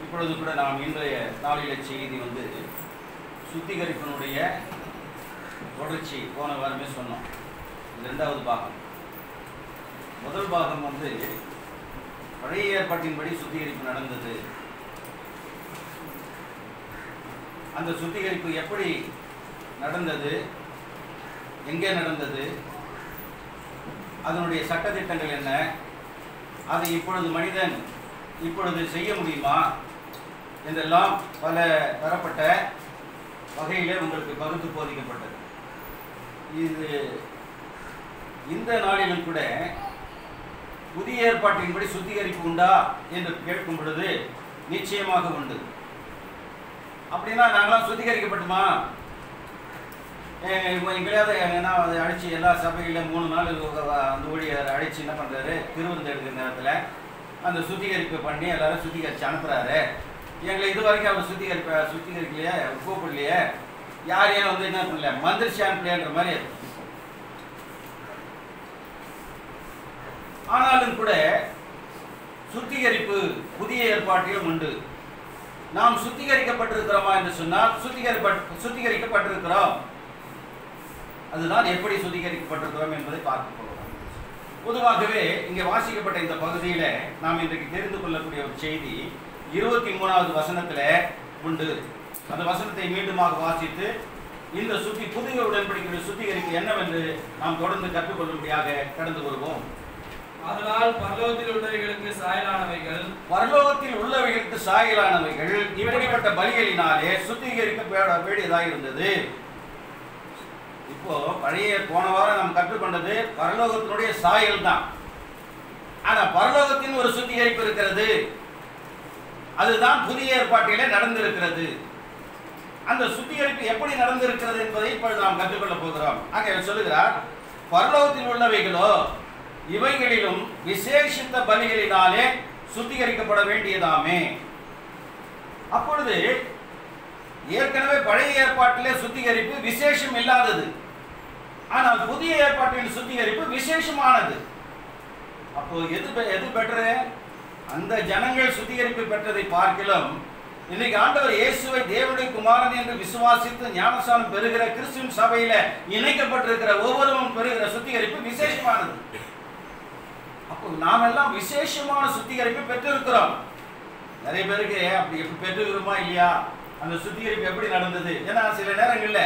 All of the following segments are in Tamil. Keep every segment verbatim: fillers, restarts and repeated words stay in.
இப்பொழுது கூட நாம் இன்றைய நாளில செய்தி வந்து சுத்திகரிப்பினுடைய தொடர்ச்சி. போன வாரமே சொன்னோம். இரண்டாவது பாகம். முதல் பாகம் வந்து பழைய ஏற்பாட்டின்படி சுத்திகரிப்பு நடந்தது. அந்த சுத்திகரிப்பு எப்படி நடந்தது, எங்கே நடந்தது, அதனுடைய சட்டத்திட்டங்கள் என்ன, அதை இப்பொழுது மனிதன் இப்பொழுது செய்ய முடியுமா என்றெல்லாம் பல தரப்பட்ட வகையிலே உங்களுக்கு பகுத்து போதிக்கப்பட்டது. இது இந்த நாளிலும் கூட புதிய ஏற்பாட்டின்படி சுத்திகரிப்பு உண்டா என்று கேட்கும் பொழுது நிச்சயமாக உண்டு. அப்படின்னா நாங்களாம் சுத்திகரிக்கப்பட்டுமா? எங்கேயாவது ஏன்னா அதை அழைச்சி எல்லா சபையிலும் மூணு நாள் அந்த ஊழியர் அழைச்சி என்ன பண்ணுறாரு, திருவிருந்து எடுக்கிற நேரத்தில் அந்த சுத்திகரிப்பை பண்ணி எல்லாரும் சுத்திகரித்து அனுப்புகிறாரு. எங்களை இது வரைக்கும் அவர் சுத்திகரிப்ப சுத்திகரிக்கலையே, கூப்பிடலையே, யாரையும் வந்து என்ன பண்ணல, மந்திரிச்சு அனுப்பலையன்ற மாதிரி. ஆனாலும் கூட சுத்திகரிப்பு புதிய ஏற்பாட்டிலும் உண்டு. நாம் சுத்திகரிக்கப்பட்டிருக்கிறோமா என்று சொன்னால் சுத்திகரிப்ப சுத்திகரிக்கப்பட்டிருக்கிறோம். அதுதான் எப்படி சுத்திகரிக்கப்பட்டிருக்கிறோம் என்பதை பார்க்க போகிறோம். பொதுவாகவே இங்கே வாசிக்கப்பட்ட இந்த பகுதியில நாம் இன்றைக்கு தெரிந்து கொள்ளக்கூடிய ஒரு செய்தி இருபத்தி மூணாவது வசனத்துல உண்டு. அந்த வசனத்தை மீண்டுமாக வாசித்து இந்த சுத்தி புதிய உடன்படிக்கை சுத்திகரிப்பு என்னவென்று நாம் தொடர்ந்து கற்றுக்கொள்ளும்படியாக கடந்து வருவோம். அதனால் பரலோகத்தில் உள்ளவைகளுக்கு சாயலானவைகள் பரலோகத்தில் உள்ளவைகளுக்கு சாயலானவைகள் இப்படிப்பட்ட பலிகளினாலே சுத்திகரிக்க வேண்டியதாக இருந்தது. இப்போ பழைய போன வாரம் நாம் கற்றுக்கொண்டது பரலோகத்தினுடைய சாயல் தான். ஆனா பரலோகத்தின் ஒரு சுத்திகரிப்பு இருக்கிறது. அதுதான் புதிய ஏற்பாட்டிலே நடந்திருக்கிறது. அந்த சுத்திகரிப்பு எப்படி நடந்திருக்கிறது என்பதை இப்பொழுது நாம் கற்றுக்கொள்ள போகிறோம். ஆக சொல்லுகிறார், பரலோகத்தில் உள்ளவைகளோ இவைகளிலும் விசேஷித்த பலிகளினாலே சுத்திகரிக்கப்பட வேண்டியதாமே. அப்பொழுது ஏற்கனவே பழைய ஏற்பாட்டிலே சுத்திகரிப்பு விசேஷம் இல்லாதது. ஆனால் புதிய ஏற்பாட்டில் சுத்திகரிப்பு விசேஷமானது. அப்போ எது எது பெற்று? அந்த ஜனங்கள் சுத்திகரிப்பு பெற்றதை பார்க்கலாம். இன்னைக்கு ஆண்டவர் இயேசுவை தேவனுடைய குமாரன் என்று விசுவாசித்து ஞானஸ்நானம் பெறுகிற கிறிஸ்துவின் சபையில இணைக்கப்பட்டிருக்கிற ஒவ்வொருவரும் பெறுகிற சுத்திகரிப்பு விசேஷமானது. அப்போ நாம் எல்லாம் விசேஷமான சுத்திகரிப்பு பெற்றிருக்கிறோம். நிறைய பேருக்கு அப்படி எப்படி பெற்றுக்கிறோமா இல்லையா, அந்த சுத்திகரிப்பு எப்படி நடந்தது? ஏன்னா சில நேரங்களில்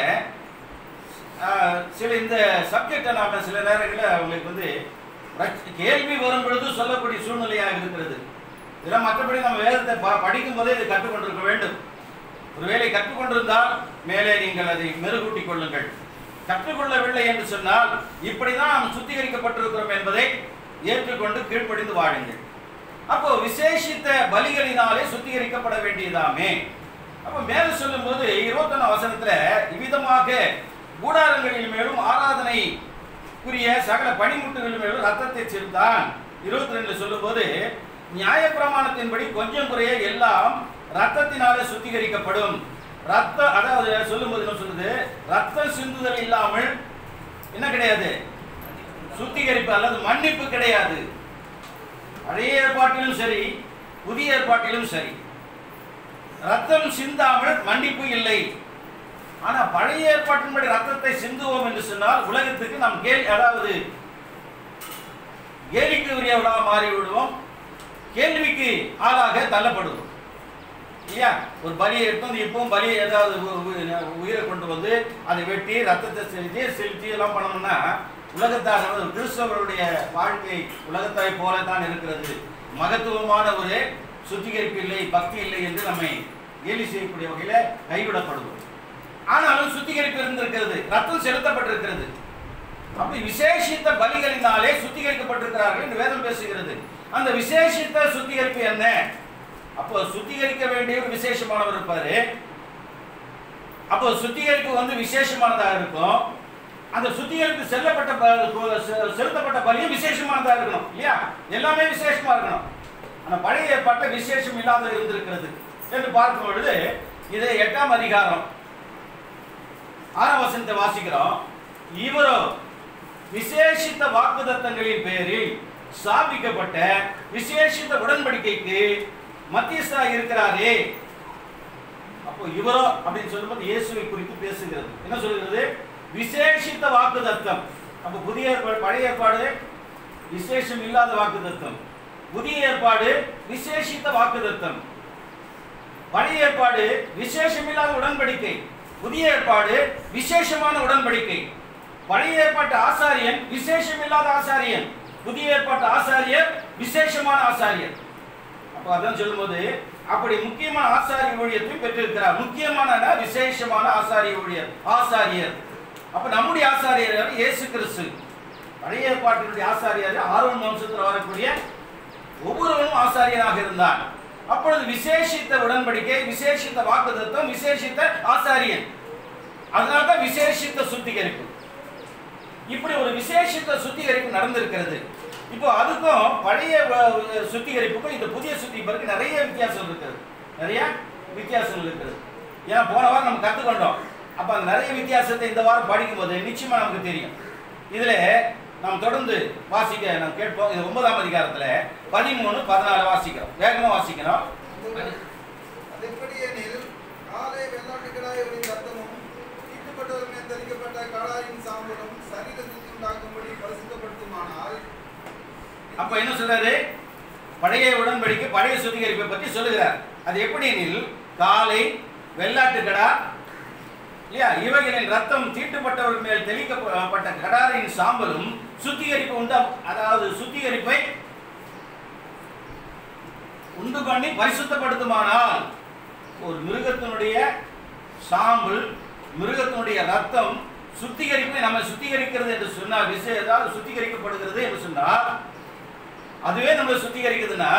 சில இந்த சப்ஜெக்டை நாம் சில நேரங்களில் அவங்களுக்கு வந்து கேள்வி வரும் பொழுது சொல்லக்கூடிய சூழ்நிலையாக இருக்கிறது. இதெல்லாம் மற்றபடி நம்ம வேதத்தை படிக்கும் போதே இதை கற்றுக்கொண்டிருக்க வேண்டும். ஒருவேளை கற்றுக்கொண்டிருந்தால் மேலே நீங்கள் அதை மெருகூட்டிக் கொள்ளுங்கள். கற்றுக்கொள்ளவில்லை என்று சொன்னால் இப்படிதான் நாம் சுத்திகரிக்கப்பட்டிருக்கிறோம் என்பதை ஏற்றுக்கொண்டு கீழ்ப்படிந்து வாழுங்கள். அப்போ விசேஷித்த பலிகளினாலே சுத்திகரிக்கப்பட வேண்டியதாமே. அப்போ மேல சொல்லும் போது இருபத்தி ஒன்னாம் வசனத்துல இவ்விதமாக கூடாரங்களின் மேலும் ஆராதனைக்குரிய சகல பணிமுட்டுகளின் மேலும் ரத்தத்தை செலுத்தான். இருபத்தி ரெண்டுல சொல்லும் போது நியாய பிரமாணத்தின்படி கொஞ்சம் குறைய எல்லாம் ரத்தத்தினாலே சுத்திகரிக்கப்படும். ரத்த அதாவது சொல்லும் போது என்ன சொல்லுது, ரத்தம் சிந்துதல் இல்லாமல் என்ன கிடையாது, சுத்திகரிப்பு அல்லது மன்னிப்பு கிடையாது. பழைய ஏற்பாட்டிலும் சரி புதிய ஏற்பாட்டிலும் சரி ரத்தம் சிந்தாமல் மன்னிப்பு இல்லை. ஆனா பழைய ஏற்பாட்டின்படி ரத்தத்தை சிந்துவோம் என்று சொன்னால் உலகத்துக்கு நாம் கேள்வி அதாவது கேலிக்கு உரியவர்களாக மாறிவிடுவோம், கேள்விக்கு ஆளாக தள்ளப்படுவோம் இல்லையா? ஒரு பலியை எடுத்து இப்பவும் பலியை ஏதாவது உயிரை கொண்டு வந்து அதை வெட்டி ரத்தத்தை செலுத்தி செலுத்தி எல்லாம் பண்ணணும்னா உலகத்தாக கிறிஸ்தவர்களுடைய வாழ்க்கை உலகத்தாய் போல தான் இருக்கிறது. மகத்துவமான ஒரு சுத்திகரிப்பு இல்லை, பக்தி இல்லை என்று நம்மை கேலி செய்யக்கூடிய வகையில கைவிடப்படுவோம். ஆனாலும் சுத்திகரிப்பு இருந்திருக்கிறது, ரத்தம் செலுத்தப்பட்டிருக்கிறது. அப்படி விசேஷித்த பலிகளினாலே சுத்திகரிக்கப்பட்டிருக்கிறார்கள் என்று வேதம் பேசுகிறது. அந்த விசேஷித்த சுத்திகரிப்பு என்ன? அப்போ சுத்திகரிக்க வேண்டிய ஒரு விசேஷமானவர் இருப்பாரு. அப்போ சுத்திகரிப்பு வந்து விசேஷமானதாக இருக்கும். அந்த சுத்திகரிப்பு செல்லப்பட்ட செலுத்தப்பட்ட பலியும் விசேஷமானதாக இருக்கணும் இல்லையா? எல்லாமே விசேஷமா இருக்கணும். ஆனால் பழைய ஏற்பாட்டை விசேஷம் இல்லாத இருந்திருக்கிறது என்று பார்க்கும் பொழுது இது எட்டாம் அதிகாரம் ஆறாம் வசனத்தை வாசிக்கிறோம். இவரோ விசேஷித்த வாக்குத்தத்தங்களின் பேரில் ஸ்தாபிக்கப்பட்ட விசேஷித்த உடன்படிக்கைக்கு மத்தியஸ்தா இருக்கிறாரே. அப்போ இவரோ அப்படின்னு சொல்லும்போது இயேசுவை குறித்து பேசுகிறது. என்ன சொல்கிறது? விசேஷித்த வாக்குத்தத்தம். அப்போ புதிய ஏற்பாடு, பழைய ஏற்பாடு விசேஷம் இல்லாத வாக்குத்தத்தம், புதிய ஏற்பாடு விசேஷித்த வாக்குத்தத்தம். பழைய ஏற்பாடு விசேஷம் இல்லாத உடன்படிக்கை, புதிய ஏற்பாடு விசேஷமான உடன்படிக்கை. பழைய ஏற்பாட்டு ஆசாரியன் விசேஷம் இல்லாத ஆசாரியன், புதிய ஏற்பாட்டு ஆசாரியர் விசேஷமான ஆசாரியர். அப்ப அதான் சொல்லும்போது அப்படி முக்கியமான ஆசாரிய ஊழியத்தை பெற்றிருக்கிறார். முக்கியமான விசேஷமான ஆசாரிய ஊழியர், ஆசாரியர். அப்ப நம்முடைய ஆசாரியர் இயேசு கிறிஸ்து. பழைய ஏற்பாட்டினுடைய ஆசாரியர் ஆரோன் வம்சத்தில் வரக்கூடிய ஒவ்வொருவரும் ஆசாரியராக இருந்தார். அப்பொழுது விசேஷித்த உடன்படிக்கை, விசேஷித்த வாக்குத்தத்தம், விசேஷித்த ஆசாரியன். அதனால்தான் விசேஷித்த சுத்திகரிப்பு. இப்படி ஒரு விசேஷித்த சுத்திகரிப்பு நடந்திருக்கிறது. இப்போ அதுக்கும் பழைய சுத்திகரிப்புக்கும் இந்த புதிய சுத்திகரிப்புக்கு நிறைய வித்தியாசம் இருக்கிறது. நிறைய வித்தியாசங்கள் இருக்கிறது. ஏன்னா போன வாரம் நம்ம கற்றுக்கொண்டோம். அப்போ அந்த நிறைய வித்தியாசத்தை இந்த வாரம் படிக்கும் போது நிச்சயமா நமக்கு தெரியும். இதுல நாம் தொடர்ந்து வாசிக்க நாம் கேட்போம். இது ஒன்பதாம் அதிகாரத்துல பதிமூணு பதினாலு வாசிக்கிறோம். வேகமா வாசிக்கிறோம். அப்ப என்ன சொல்றாரு? பழைய உடன்படிக்கை, பழைய சுத்திகரிப்பை பற்றி சொல்லுகிறார். அது எப்படி எனில், காலை வெள்ளாட்டுக்கடா இல்லையா, இவைகளின் ரத்தம் தீட்டுப்பட்டவர்கள் மேல் தெளிக்கப்பட்ட கடாரின் சாம்பலும் சுத்திகரிப்பு உண்டா, அதாவது சுத்திகரிப்பை உண்டு பண்ணி பரிசுத்தப்படுத்துமானால், ஒரு மிருகத்தினுடைய சாம்பல், மிருகத்தினுடைய ரத்தம் சுத்திகரிப்பை நம்ம சுத்திகரிக்கிறது என்று சொன்னால், விஷயம் ஏதாவது சுத்திகரிக்கப்படுகிறது என்று சொன்னால், அதுவே நம்ம சுத்திகரிக்குதுன்னா,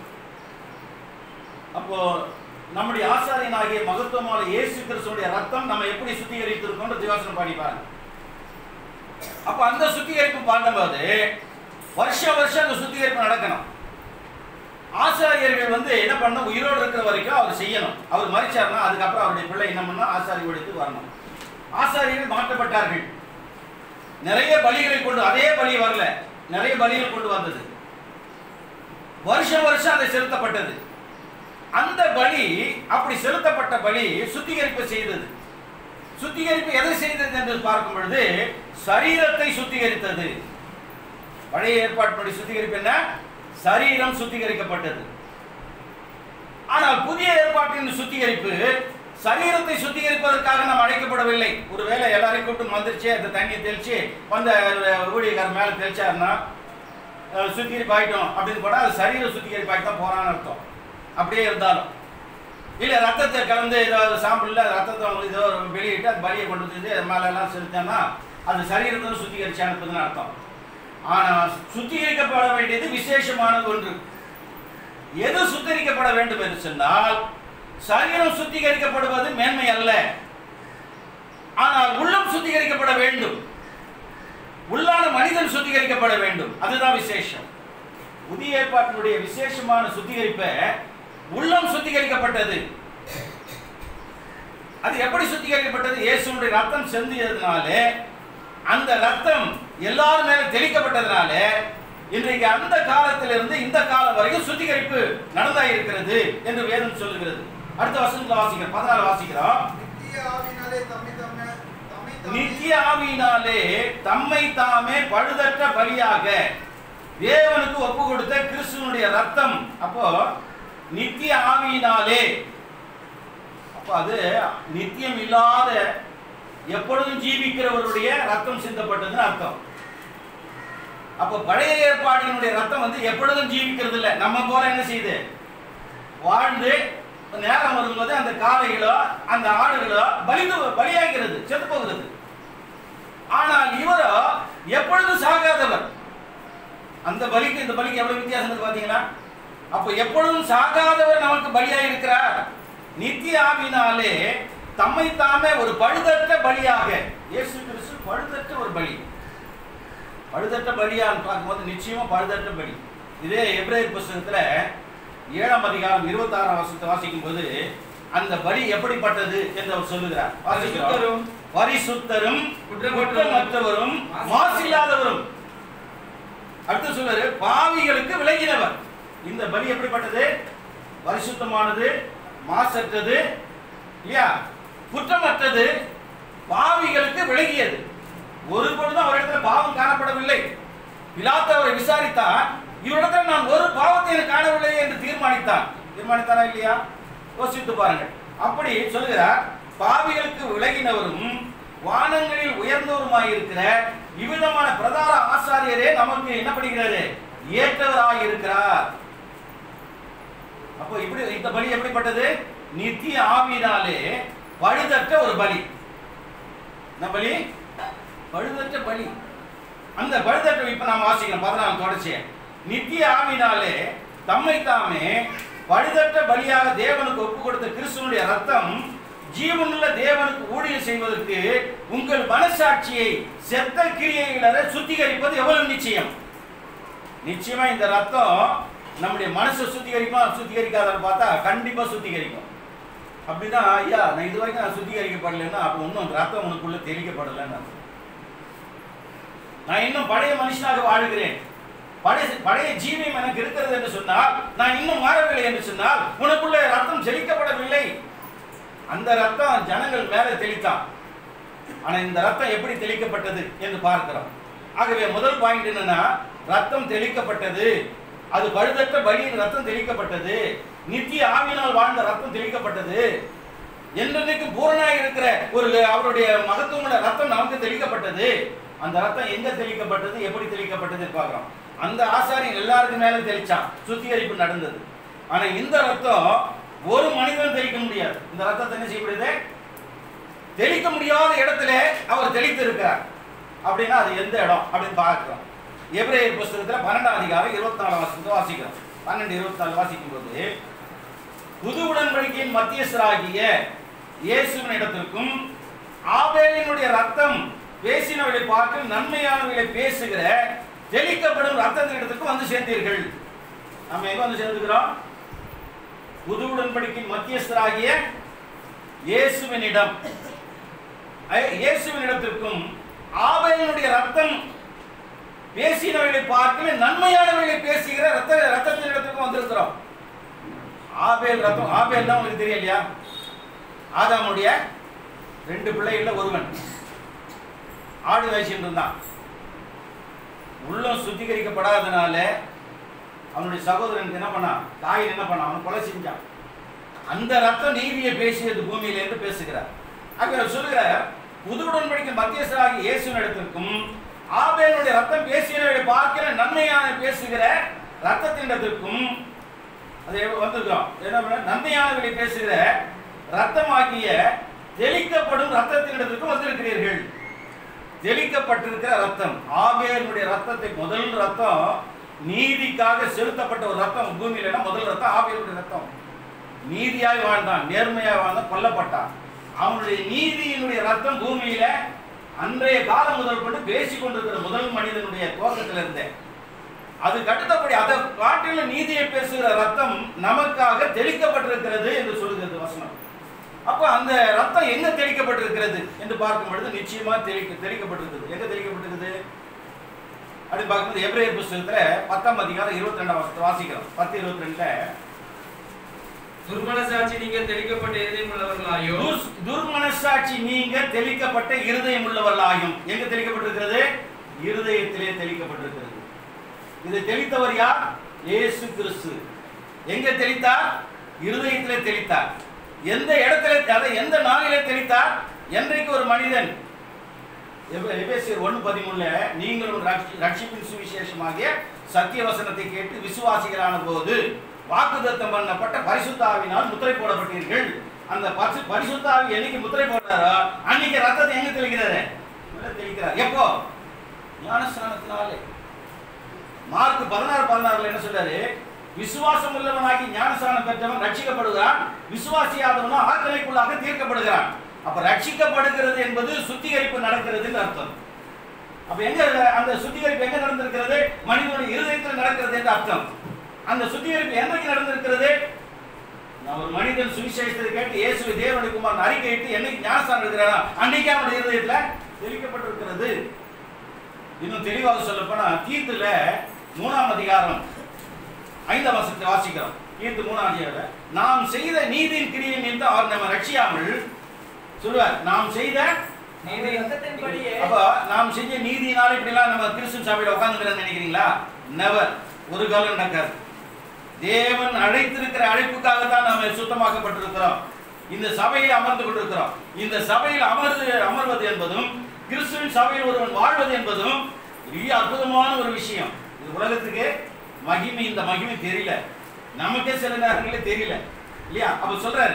அப்போ நம்முடைய ஆசாரியனாகிய மகத்துவமான இயேசு கிறிஸ்துவுடைய ரத்தம் நம்ம எப்படி சுத்திகரித்திருக்கோம் திவாசனம் பாடிப்பாங்க. அப்ப அந்த சுத்திகரிப்பு பாடும்போது வருஷம் வருஷம் அந்த சுத்திகரிப்பு நடக்கணும். ஆசாரியர்கள் வந்து என்ன பண்ணணும்? உயிரோடு இருக்கிற வரைக்கும் அவர் செய்யணும். அவர் மரிச்சார்னா அதுக்கப்புறம் அவருடைய பிள்ளை என்ன பண்ணா ஆசாரிய ஒழித்து வரணும். ஆசாரியர்கள் மாற்றப்பட்டார்கள். நிறைய பலிகளை கொண்டு, அதே பலி வரல, நிறைய பலிகள் கொண்டு வந்தது. வருஷம் வருஷம் அதை செலுத்தப்பட்டது. அந்த பலி, அப்படி செலுத்தப்பட்ட பலி சுத்திகரிப்பு செய்தது. சுத்திகரிப்பு எதை செய்தது என்று பார்க்கும் பொழுது சரீரத்தை சுத்திகரித்தது. பழைய ஏற்பாட்டினுடைய சுத்திகரிப்பு என்ன? சரீரம் சுத்திகரிக்கப்பட்டது. ஆனால் புதிய ஏற்பாட்டின் சுத்திகரிப்பு சரீரத்தை சுத்திகரிப்பதற்காக நாம் அழைக்கப்படவில்லை. ஒருவேளை எல்லாரையும் கூப்பிட்டு மந்திரிச்சு அந்த தண்ணியை தெளிச்சு வந்த ஊழியக்காரர் மேல தெளிச்சாருன்னா சுத்திகரிப்பு ஆயிட்டோம் அப்படின்னு போனா அது சரீர சுத்திகரிப்பு ஆகிட்டு தான் போறான்னு அர்த்தம். அப்படியே இருந்தாலும் இல்லை, ரத்தத்தை கலந்து ஏதாவது சாம்பிள் ரத்தத்தை ஏதோ வெளியிட்டு அது பலியை கொண்டு வந்து மேலெல்லாம் செலுத்தானா அது சரீரத்தை சுத்திகரிச்சு அனுப்புதுன்னு அர்த்தம். ஆனால் சுத்திகரிக்கப்பட வேண்டியது விசேஷமானது ஒன்று. எது சுத்திகரிக்கப்பட வேண்டும் என்று சொன்னால், சரீரம் சுத்திகரிக்கப்படுவது மேன்மை அல்ல, ஆனால் உள்ளம் சுத்திகரிக்கப்பட வேண்டும். உள்ளான மனிதன் சுத்திகரிக்கப்பட வேண்டும். அதுதான் விசேஷம். புதிய ஏற்பாட்டினுடைய விசேஷமான சுத்திகரிப்பை உள்ளம் சுத்திகரிக்கப்பட்டது. அது எப்படி சுத்திகரிக்கப்பட்டது? இயேசுவுடைய ரத்தம் செந்தியதுனாலே, அந்த ரத்தம் எல்லாரும் மேல தெளிக்கப்பட்டதுனால இன்றைக்கு அந்த காலத்திலிருந்து இந்த காலம் வரைக்கும் சுத்திகரிப்பு நடந்தாயிருக்கிறது என்று வேதம் சொல்லுகிறது. அடுத்த வசனத்துல வாசிக்கிறோம், பதினாலு வாசிக்கிறோம். நித்திய ஆவியினாலே தம்மை தாமே பழுதற்ற பலியாக தேவனுக்கு ஒப்பு கொடுத்த கிறிஸ்துவனுடைய ரத்தம். அப்போ நித்திய ஆவியினாலே, அப்போ அது நித்தியம் இல்லாத எப்பொழுதும் ஜீவிக்கிறவருடைய ரத்தம் சிந்தப்பட்டதுன்னு அர்த்தம். அப்போ பழைய ஏற்பாட்டினுடைய ரத்தம் வந்து எப்பொழுதும் ஜீவிக்கிறது இல்லை. நம்ம போல என்ன செய்யுது? வாழ்ந்து நேரம் வரும்போது அந்த காளைகளோ அந்த ஆடுகளோ பலிது பலியாகிறது, செத்து போகிறது. ஆனால் இவரோ எப்பொழுதும் சாகாதவர். அந்த பலிக்கு இந்த பலிக்கு எவ்வளவு வித்தியாசம் பாத்தீங்களா? அப்ப எப்பொழுதும் சாகாதவர் நமக்கு பலியாக இருக்கிறார். நித்திய ஆவியினாலே தம்மை தாமே ஒரு பழுதற்ற பலியாக, இயேசு கிறிஸ்து பழுதற்ற ஒரு பலி. பழுதற்ற பலியான்னு பார்க்கும்போது நிச்சயமா பழுதற்ற பலி. இதே எபிரேயர் புத்தகத்துல ஏழாம் அதிகாரம் இருபத்தி ஆறாம் வசனத்தை வாசிக்கும் போது அந்த பலி எப்படிப்பட்டது என்று அவர் சொல்லுகிறார். பரிசுத்தரும் பரிசுத்தரும் குற்றமற்றவரும் மாசில்லாதவரும். அடுத்து சொல்றாரு பாவிகளுக்கு விலகினவர். இந்த பலி எப்படிப்பட்டது? பரிசுத்தமானது, மாசற்றது, இல்லையா, குற்றமற்றது, பாவிகளுக்கு விலகியது. ஒரு பொழுதும் அவரிடத்தில் பாவம் காணப்படவில்லை. பிலாத்து அவரை விசாரித்தான், இவரிடத்தில் நான் ஒரு பாவத்தை காணவில்லை என்று தீர்மானித்தான். தீர்மானித்தானா இல்லையா? யோசித்து பாருங்கள். அப்படி சொல்கிறார், பாவிகளுக்கு விலகினவரும் வானங்களில் உயர்ந்தவருமாயிருக்கிற இவ்விதமான பிரதான ஆசாரியரே நமக்கு என்ன பண்ணுகிறாரு? ஏற்றவராய் இருக்கிறார். அப்போ இப்படி இந்த பலி எப்படிப்பட்டது? நித்திய ஆவியினாலே பழுதற்ற ஒரு பலி. என்ன பலி? பழுதற்ற பலி. அந்த பழுதற்ற இப்ப நாம் வாசிக்கிறோம் பதினாலு தொடர்ச்சிய. நித்திய ஆவியினாலே தம்மை தாமே பழுதற்ற பலியாக தேவனுக்கு ஒப்பு கொடுத்த கிறிஸ்துவனுடைய ரத்தம் ஜீவனுள்ள தேவனுக்கு ஊழியம் செய்வதற்கு உங்கள் மனசாட்சியை செத்த கிரியைகளை சுத்திகரிப்பது எவ்வளவு நிச்சயம்? நிச்சயமா இந்த ரத்தம் நம்முடைய மனசை சுத்திகரிக்குமா சுத்திகரிக்காதன்னு பார்த்தா கண்டிப்பா சுத்திகரிக்கும். அப்படிதான் ஐயா நான் இது வரைக்கும் நான் சுத்திகரிக்கப்படலைன்னா அப்போ இன்னும் ரத்தம் உனக்குள்ள தெளிக்கப்படலைன்னு, நான் இன்னும் பழைய மனுஷனாக வாழுகிறேன், பழைய பழைய ஜீவியம் எனக்கு இருக்கிறது என்று சொன்னால், நான் இன்னும் மாறவில்லை என்று சொன்னால் உனக்குள்ள ரத்தம் செழிக்கப்படவில்லை. அந்த ரத்தம் ஜனங்கள் மேலே தெளித்தான். ஆனா இந்த ரத்தம் எப்படி தெளிக்கப்பட்டது என்று பார்க்கிறோம். ஆகவே முதல் பாயிண்ட் என்னன்னா, ரத்தம் தெளிக்கப்பட்டது. அது பழுதற்ற பலியின் ரத்தம் தெளிக்கப்பட்டது. நித்திய ஆவியினால் வாழ்ந்த ரத்தம் தெளிக்கப்பட்டது. என்றைக்கு பூரணாக இருக்கிற ஒரு அவருடைய மகத்துவமுள்ள ரத்தம் நமக்கு தெளிக்கப்பட்டது. அந்த ரத்தம் எங்க தெளிக்கப்பட்டது, எப்படி தெளிக்கப்பட்டது பார்க்கிறோம். அந்த ஆசாரியன் எல்லாருக்கும் மேல தெளிச்சான், சுத்திகரிப்பு நடந்தது. ஆனா இந்த ரத்தம் ஒரு மனிதன் தெளிக்க முடியாது. இந்த ரத்தத்தை என்ன செய்யப்படுது? தெளிக்க முடியாத இடத்துல அவர் தெளித்து இருக்கிறார். அப்படின்னா அது எந்த இடம் அப்படின்னு பார்க்கிறோம். எபிரேயர் புஸ்தகத்தில் பன்னெண்டாம் அதிகாரம் இருபத்தி நாலு வாசித்து வாசிக்கிறோம். பன்னெண்டு இருபத்தி நாலு வாசிக்கும் போது, புது உடன்படிக்கையின் மத்தியஸ்தராகிய இயேசுவின் இடத்திற்கும் ஆபேலினுடைய ரத்தம் பேசினவர்களை பார்த்து நன்மையானவர்களை பேசுகிற தெளிக்கப்படும் ரத்தத்தின் இடத்துக்கு வந்து சேர்ந்தீர்கள். நம்ம எங்க வந்து சேர்ந்துக்கிறோம்? புது உடன்படிக்கையின் மத்தியஸ்தராகிய இயேசுவின் இடம், இயேசுவின் இடத்திற்கும் ஆபேலினுடைய ரத்தம் பேசினவர்களை பார்த்து நன்மையானவர்களை பேசுகிற ரத்த ரத்தத்தின் இடத்துக்கு வந்திருக்கிறோம். ஆபேல் ரத்தம், ஆபேல் தான் உங்களுக்கு தெரியலையா? ஆதாமுடைய ரெண்டு பிள்ளைகள்ல ஒருவன் ஆடு வயசில் இருந்தான். உள்ளம் சுத்திகரிக்கப்படாதனால அவனுடைய சகோதரனுக்கு என்ன பண்ணான்? தாயின் என்ன பண்ணான்? அவன் கொலை செஞ்சான். அந்த ரத்தம் நீதியை பேசியது பூமியில என்று பேசுகிறார். ஆக சொல்கிறார், புது உடன்படிக்கை மத்தியஸ்தராகிய இயேசுவின் இடத்திற்கும் ஆபேலுடைய ரத்தம் பேசியவர்களை பார்க்கிற நன்மையான பேசுகிற ரத்தத்தினிடத்திற்கும் அது வந்திருக்கோம். என்ன நன்மையானவர்களை பேசுகிற ரத்தமாகிய தெளிக்கப்படும் ரத்தத்தினிடத்திற்கும் வந்திருக்கிறீர்கள். தெளிக்கப்பட்டிருக்கிற ரத்தம், ஆபேலுடைய ரத்தத்தை, முதல் ரத்தம் நீதிக்காக செலுத்தப்பட்ட ஒரு ரத்தம் பூமியில, முதல் ரத்தம் ஆபேலுடைய ரத்தம். நீதியாய் வாழ்ந்தான், நேர்மையாய் வாழ்ந்தான், கொல்லப்பட்டான். அவனுடைய நீதியினுடைய ரத்தம் பூமியில அன்றைய காலம் முதல் கொண்டு பேசிக் கொண்டிருக்கிற முதல் மனிதனுடைய துவக்கத்தில் இருந்தே அதுக்கு அடுத்தபடி அதை காட்டிலும் நீதியை பேசுகிற ரத்தம் நமக்காக தெளிக்கப்பட்டிருக்கிறது என்று சொல்லுகிறது வசனம். அப்ப அந்த ரத்தம் எங்க தெளிக்கப்பட்டிருக்கிறது என்று பார்க்கும் பொழுது நிச்சயமா தெளிக்க தெளிக்கப்பட்டிருக்கிறது. எங்க தெளிக்கப்பட்டிருக்குது அப்படின்னு பார்க்கும்போது எபிரேயர் புஸ்தகத்துல பத்தாம் அதிகாரம் இருபத்தி ரெண்டாம் வருஷத்தை வாசிக்கிறோம். பத்து இருபத்தி ரெண்டுல, துர்மனசாட்சி நீங்க தெளிக்கப்பட்ட இருதயம் உள்ளவர்களாயும், துர்மனசாட்சி நீங்க தெளிக்கப்பட்ட இருதயம் உள்ளவர்களாயும். எங்க தெளிக்கப்பட்டிருக்கிறது? இருதயத்திலே தெளிக்கப்பட்டிருக்கிறது. இதை தெளித்தவர் யார்? இயேசு கிறிஸ்து. எங்க தெளித்தார்? இருதயத்திலே தெளித்தார். எந்த இடத்துல, அதை எந்த நாளிலே தெளித்தார்? என்றைக்கு ஒரு மனிதன் எபேசியர் ஒன்று பதிமூணுல நீங்களும் ரட்சிப்பின் சுவிசேஷமாகிய சத்திய வசனத்தை கேட்டு விசுவாசிகளான போது வாக்குத்தத்தம் பண்ணப்பட்ட பரிசுத்த ஆவியினால் முத்திரை போடப்பட்டீர்கள். அந்த பரிசுத்த ஆவி என்னைக்கு முத்திரை போட்டாரோ அன்னைக்கு ரத்தத்தை எங்க தெளிக்கிறாரு? தெளிக்கிறார். எப்போ? ஞானஸ்நானத்தினாலே. மார்க் பதினாறு பதினாறுல என்ன சொல்றாரு? விசுவாசம் உள்ளவனாகி ஞானஸ்நானம் பெற்றவன் ரட்சிக்கப்படுகிறான், விசுவாசியாதவனும் ஆக்கினைக்குள்ளாக தீர்க்கப்படுகிறான். அப்ப ரட்சிக்கப்படுகிறது என்பது சுத்திகரிப்பு நடக்கிறது அர்த்தம். அப்ப எங்க அந்த சுத்திகரிப்பு எங்க நடந்திருக்கிறது? மனிதனுடைய இருதயத்தில் நடக்கிறது என்று அர்த்தம். அந்த சுத்திகரிப்பு என்றைக்கு நடந்திருக்கிறது? ஒரு மனிதன் சுவிசேஷத்தை கேட்டு இயேசுவை தேவனுடைய குமாரன் அறிக்கையிட்டு என்னைக்கு ஞானஸ்நானம் எடுக்கிறாரோ அன்னைக்கு அவனுடைய இருதயத்துல தெளிக்கப்பட்டிருக்கிறது. இன்னும் தெளிவாக சொல்ல போனா தீத்துல மூணாம் அதிகாரம் ஐந்தாம் வசனத்தை வாசிக்கிறோம். இது மூணாவது நாம் செய்த நீதியின் கிரியை நின்று அவர் நம்ம ரட்சியாமல் சொல்லுவார். நாம் செய்த அப்ப நாம் செஞ்ச நீதியினால இப்படி எல்லாம் நம்ம கிறிஸ்துவ சபையில உட்கார்ந்து நினைக்கிறீங்களா? நெவர், ஒரு காலம் நடக்காது. தேவன் அழைத்திருக்கிற அழைப்புக்காக தான் நம்ம சுத்தமாக்கப்பட்டிருக்கிறோம். இந்த சபையில் அமர்ந்து கொண்டிருக்கிறோம். இந்த சபையில் அமர்ந்து அமர்வது என்பதும் கிறிஸ்துவின் சபையில் ஒருவன் வாழ்வது என்பதும் மிக அற்புதமான ஒரு விஷயம். இது உலகத்துக்கு மகிமை, இந்த மகிமை தெரியல, நமக்கே சில நேரங்களே தெரியல இல்லையா? அப்ப சொல்றாரு,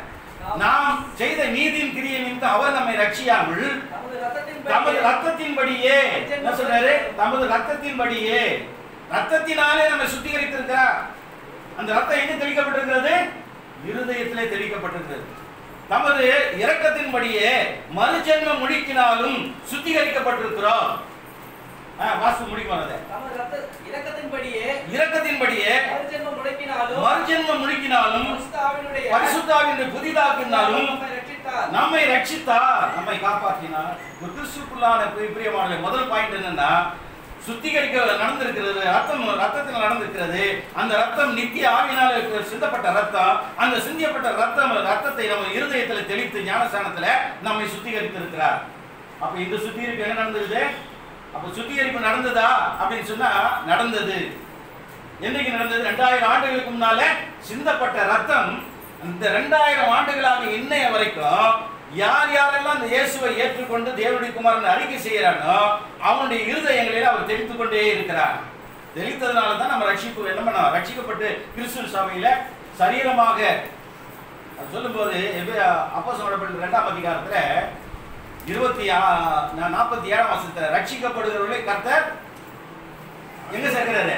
நாம் செய்த நீதியின் கிரியை நிமித்து அவர் நம்மை ரட்சியாமல் தமது ரத்தத்தின்படியே என்ன சொல்றாரு? தமது ரத்தத்தின்படியே, ரத்தத்தினாலே நம்மை சுத்திகரித்திருக்கிறார். அந்த ரத்தம் எங்க தெளிக்கப்பட்டிருக்கிறது? இருதயத்திலே தெளிக்கப்பட்டிருக்கிறது. தமது இரக்கத்தின்படியே மறுஜென்மம் முடிக்கினாலும் சுத்திகரிக்கப்பட்டிருக்கிறோம். வாசு முடிக்கிறது. இரக்கத்தின்படியே இரக்கத்தின்படியே மறுஜென்மம் முடிக்கினாலும் மறுஜென்மம் முடிக்கினாலும் பரிசுத்தாவினுடைய புதிதாக்கினாலும் நம்மை ரட்சித்தார், நம்மை காப்பாற்றினார். கிறிஸ்துக்குள்ளான பிரியமான முதல் பாயிண்ட் என்னன்னா, சுத்திகரிக்க நடந்திருக்கிறது. ரத்தம் ரத்தத்தில் நடந்திருக்கிறது. அந்த ரத்தம் நித்திய ஆவியினால் சிந்தப்பட்ட ரத்தம். அந்த சிந்தியப்பட்ட ரத்தம் ரத்தத்தை நம்ம இருதயத்தில் தெளித்து ஞானஸ்தானத்துல நம்மை சுத்திகரித்திருக்கிறார். அப்ப இந்த சுத்திகரிப்பு என்ன நடந்தது? அப்ப சுத்திகரிப்பு நடந்ததா அப்படின்னு சொன்னா நடந்தது. என்னைக்கு நடந்தது? ரெண்டாயிரம் ஆண்டுகளுக்கு முன்னால சிந்தப்பட்ட ரத்தம். இந்த ரெண்டாயிரம் ஆண்டுகளாக இன்னைய வரைக்கும் யார் யாரெல்லாம் இந்த இயேசுவை ஏற்றுக்கொண்டு தேவனுடைய குமாரன் அறிக்கை செய்யறானோ அவனுடைய இருதயங்களில் அவர் தெளித்துக் கொண்டே இருக்கிறார். தெளித்ததுனால தான் நம்ம ரட்சிப்பு என்ன பண்ண ரட்சிக்கப்பட்டு கிறிஸ்துவ சபையில சரீரமாக சொல்லும் போது அப்போஸ்தலர் இரண்டாம் அதிகாரத்துல இருபத்தி நாற்பத்தி ஏழாம் வசனத்துல ரட்சிக்கப்படுகிறவர்களை கர்த்தர் எங்க சேர்க்கிறாரு?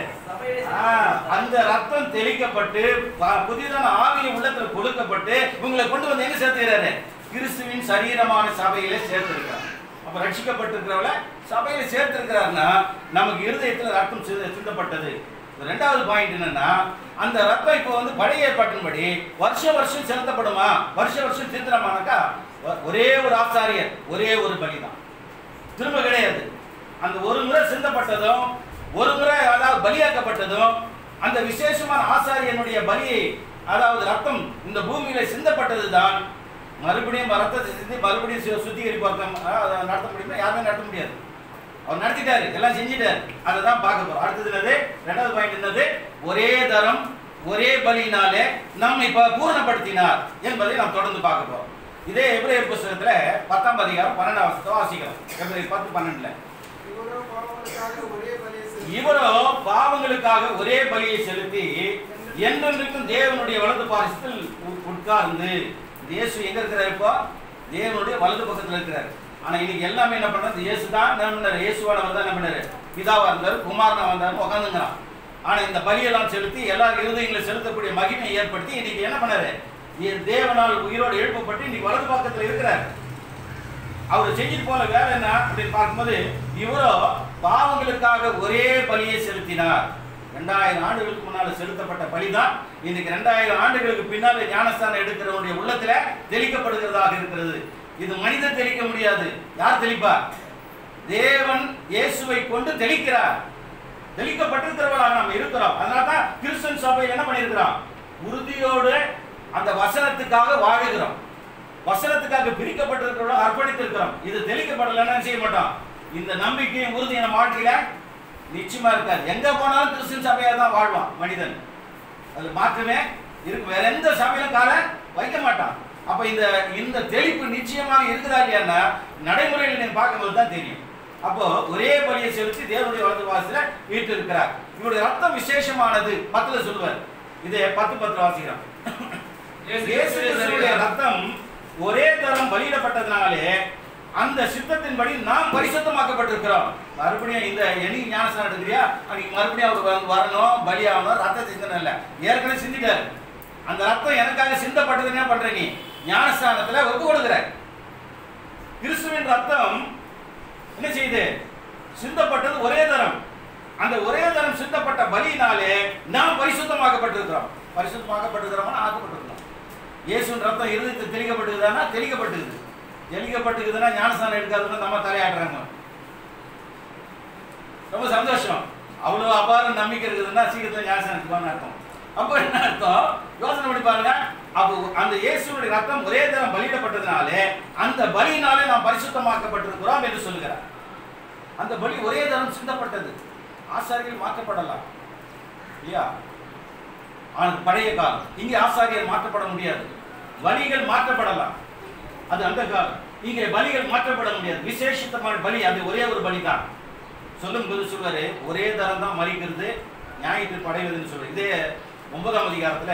அந்த ரத்தம் தெளிக்கப்பட்டு புதிதான ஆவியை உள்ளத்துல கொடுக்கப்பட்டு உங்களை கொண்டு வந்து எங்க சேர்த்துக்கிறாரு? கிறிஸ்துவின் சரீரமான சபையில சேர்த்திருக்கிறார். அப்ப ரட்சிக்கப்பட்டிருக்கிறவள சபையில சேர்த்திருக்கிறார்னா நமக்கு இருதயத்துல ரத்தம் சிந்தப்பட்டது. ரெண்டாவது பாயிண்ட் என்னன்னா, அந்த ரத்தம் இப்போ வந்து பழைய ஏற்பாட்டின்படி வருஷ வருஷம் செலுத்தப்படுமா? வருஷ வருஷம் தீர்த்தமானாக்கா ஒரே ஒரு ஆசாரியர், ஒரே ஒரு பலிதான், திரும்ப கிடையாது. அந்த ஒரு முறை சிந்தப்பட்டதும் ஒரு முறை அதாவது பலியாக்கப்பட்டதும் அந்த விசேஷமான ஆசாரியனுடைய பலியை அதாவது ரத்தம் இந்த பூமியில சிந்தப்பட்டது தான் மறுபடியும் ரத்தத்தை சிந்தி மறுபடியும் சுத்திகரிப்பு நடத்த முடியுமா? யாருமே நடத்த முடியாது. அவர் நடத்திட்டாரு, எல்லாம் செஞ்சிட்டாரு. அதை தான் பார்க்க போறோம். அடுத்தது என்னது? ரெண்டாவது பாயிண்ட் என்னது? ஒரே தரம் ஒரே பலியினாலே நம்மை பூரணப்படுத்தினார் என்பதை நாம் தொடர்ந்து பார்க்க போறோம். இதே எபிரேயர் புத்தகத்துல பத்தாம் அதிகாரம் பன்னெண்டாம் வசனத்தை வாசிக்கிறோம். எபிரேயர் பத்து பன்னெண்டுல இவரோ பாவங்களுக்காக ஒரே பலியை செலுத்தி என்றென்றைக்கும் தேவனுடைய வலது பாரிசத்தில் உட்கார்ந்து. இயேசு எங்க இருக்கிறார்? இப்போ தேவனுடைய வலது பக்கத்தில் இருக்கிறார். ஆனா இன்னைக்கு எல்லாமே என்ன பண்றது? இயேசு தான் என்ன பண்ணாரு? இயேசுவானவர் தான் என்ன பண்ணாரு? பிதாவா இருந்தாரு, குமாரனா வந்தாரு, உட்காந்துங்கிறான். ஆனா இந்த பலியெல்லாம் செலுத்தி எல்லாரும் இருதயங்களை செலுத்தக்கூடிய மகிமை ஏற்படுத்தி இன்னைக்கு என்ன பண்ணாரு? தேவனால் உயிரோடு எழுப்பப்பட்டு இன்னைக்கு வலது பக்கத்தில் இருக்கிறார். அவர் செஞ்சுட்டு போல வேலை என்ன அப்படின்னு பார்க்கும்போது இவரோ பாவங்களுக்காக ஒரே பலியை செலுத்தினார். ரெண்டாயிரம் ஆண்டுகளுக்கு முன்னால செலுத்தப்பட்ட பலிதான் இன்னைக்கு ரெண்டாயிரம் ஆண்டுகளுக்கு பின்னால ஞானஸ்தானம் எடுக்கிறவனுடைய உள்ளத்துல தெளிக்கப்படுகிறதாக இருக்கிறது. இது மனிதன் தெளிக்க முடியாது. யார் தெளிப்பார்? தேவன் இயேசுவை கொண்டு தெளிக்கிறார். தெளிக்கப்பட்டிருக்கிறவர்களாக நாம் இருக்கிறோம். அதனாலதான் கிறிஸ்தவ சபையில் என்ன பண்ணியிருக்கிறோம்? உறுதியோடு அந்த வசனத்துக்காக வாழுகிறோம். வசனத்துக்காக பிரிக்கப்பட்டிருக்கிறோம், அர்ப்பணித்திருக்கிறோம். இது தெளிக்கப்படலைன்னா செய்ய மாட்டோம். இந்த நம்பிக்கையும் உறுதி நம்ம வாழ்க்கையில நிச்சயமா இருக்காது. எங்க போனாலும் கிறிஸ்தவ சபையா தான் வாழ்வான் மனிதன். அது மாற்றமே இருக்கு. வேற எந்த சபையிலும் கால வைக்க மாட்டான். அப்ப இந்த இந்த தெளிப்பு நிச்சயமாக இருக்குதா இல்லையா நடைமுறையில் நீங்க பார்க்கும்போது தான் தெரியும். அப்போ ஒரே பலியை செலுத்தி தேவனுடைய வலது வாசல வீட்டு இருக்கிறார். இவருடைய ரத்தம் விசேஷமானது பத்துல சொல்லுவார். இதை பத்து பத்துல வாசிக்கிறோம். இயேசுவின் ரத்தம் ஒரே தரம் பலியிடப்பட்டதுனாலே அந்த சித்தத்தின்படி நாம் பரிசுத்தமாக்கப்பட்டிருக்கிறோம். மறுபடியும் இந்த என்னைக்கு ஞானஸ்தானம் எடுக்கிறியா அன்னைக்கு மறுபடியும் அவர் வரணும், பலியாகணும். ரத்தம் சிந்தனை இல்லை, ஏற்கனவே சிந்திட்டாரு. அந்த ரத்தம் எனக்காக சிந்தப்பட்டது. என்ன பண்ற நீ? ஞானஸ்தானத்துல ஒப்பு கொடுக்கிற. கிறிஸ்துவின் ரத்தம் என்ன செய்யுது? சிந்தப்பட்டது ஒரே தரம். அந்த ஒரே தரம் சிந்தப்பட்ட பலியினாலே நாம் பரிசுத்தமாக்கப்பட்டிருக்கிறோம். பரிசுத்தமாக்கப்பட்டிருக்கிறோம்னா ஆக்கப்பட்டிருக்கிறோம். இயேசுவின் ரத்தம் இருதயத்தில் தெளிக்கப்பட்டிருக்குதானா? தெளிக்கப்பட்டிருக்குது. தெளிக்கப்பட்டிருக்குதுன்னா ஞானஸ்தானம் எடுக்காதுன்னா நம்ம தலையாடுறாங்க. ரொம்ப சந்தோஷம். அவ்வளோ அபார நம்பிக்கை இருக்குதுன்னா சீக்கிரத்தில் ஞானஸ்தானத்துக்கு போன அர்த்தம். அப்ப என்ன அர்த்தம்? யோசனை பண்ணி பாருங்க. அப்போ அந்த இயேசுவுடைய ரத்தம் ஒரே தரம் பலியிடப்பட்டதனாலே அந்த பலியினாலே நாம் பரிசுத்தமாக்கப்பட்டிருக்கிறோம் என்று சொல்லுகிறார். அந்த பலி ஒரே தரம் சிந்தப்பட்டது. ஆசாரியர்கள் மாற்றப்படலாம் இல்லையா? ஆனால் பழைய காலம். இங்கே ஆசாரியர் மாற்றப்பட முடியாது. பலிகள் மாற்றப்படலாம், அது அந்த காலம். இங்கே பலிகள் மாற்றப்பட முடியாது. விசேஷித்தமான பலி அது ஒரே ஒரு பலி தான். சொல்லும் போது சொல்வாரு, ஒரே தரம் தான் மறிக்கிறது, நியாயத்தில் படைவதுன்னு சொல்ற. இதே ஒன்பதாம் அதிகாரத்துல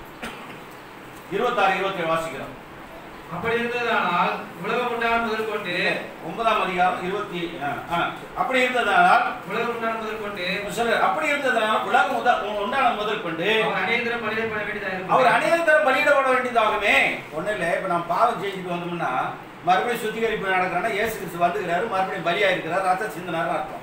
இருபத்தாறு இருபத்தி ஏழு வாசிக்கிறோம். அப்படி இருந்ததானால் உலகம் உண்டான முதல் கொண்டு ஒன்பதாம் அதிகாரம் இருபத்தி அப்படி இருந்ததானால் உலகம் உண்டான முதல் கொண்டு சொல்ற அப்படி இருந்ததானால் உலகம் உண்டான முதல் கொண்டு அவர் அநேகந்தரம் பலியிடப்பட வேண்டியதாக அவர் அநேகந்தரம் பலியிடப்பட வேண்டியதாகவே. ஒன்றும் இல்லை, இப்போ நம்ம பாவம் செஞ்சுட்டு வந்தோம்னா மறுபடியும் சுத்திகரிப்பு நடக்கிறான்னா இயேசு கிறிஸ்து வந்துக்கிறாரு, மறுபடியும் பலியா இருக்கிறார், ரத்தம் சிந்தினார் அர்த்தம்.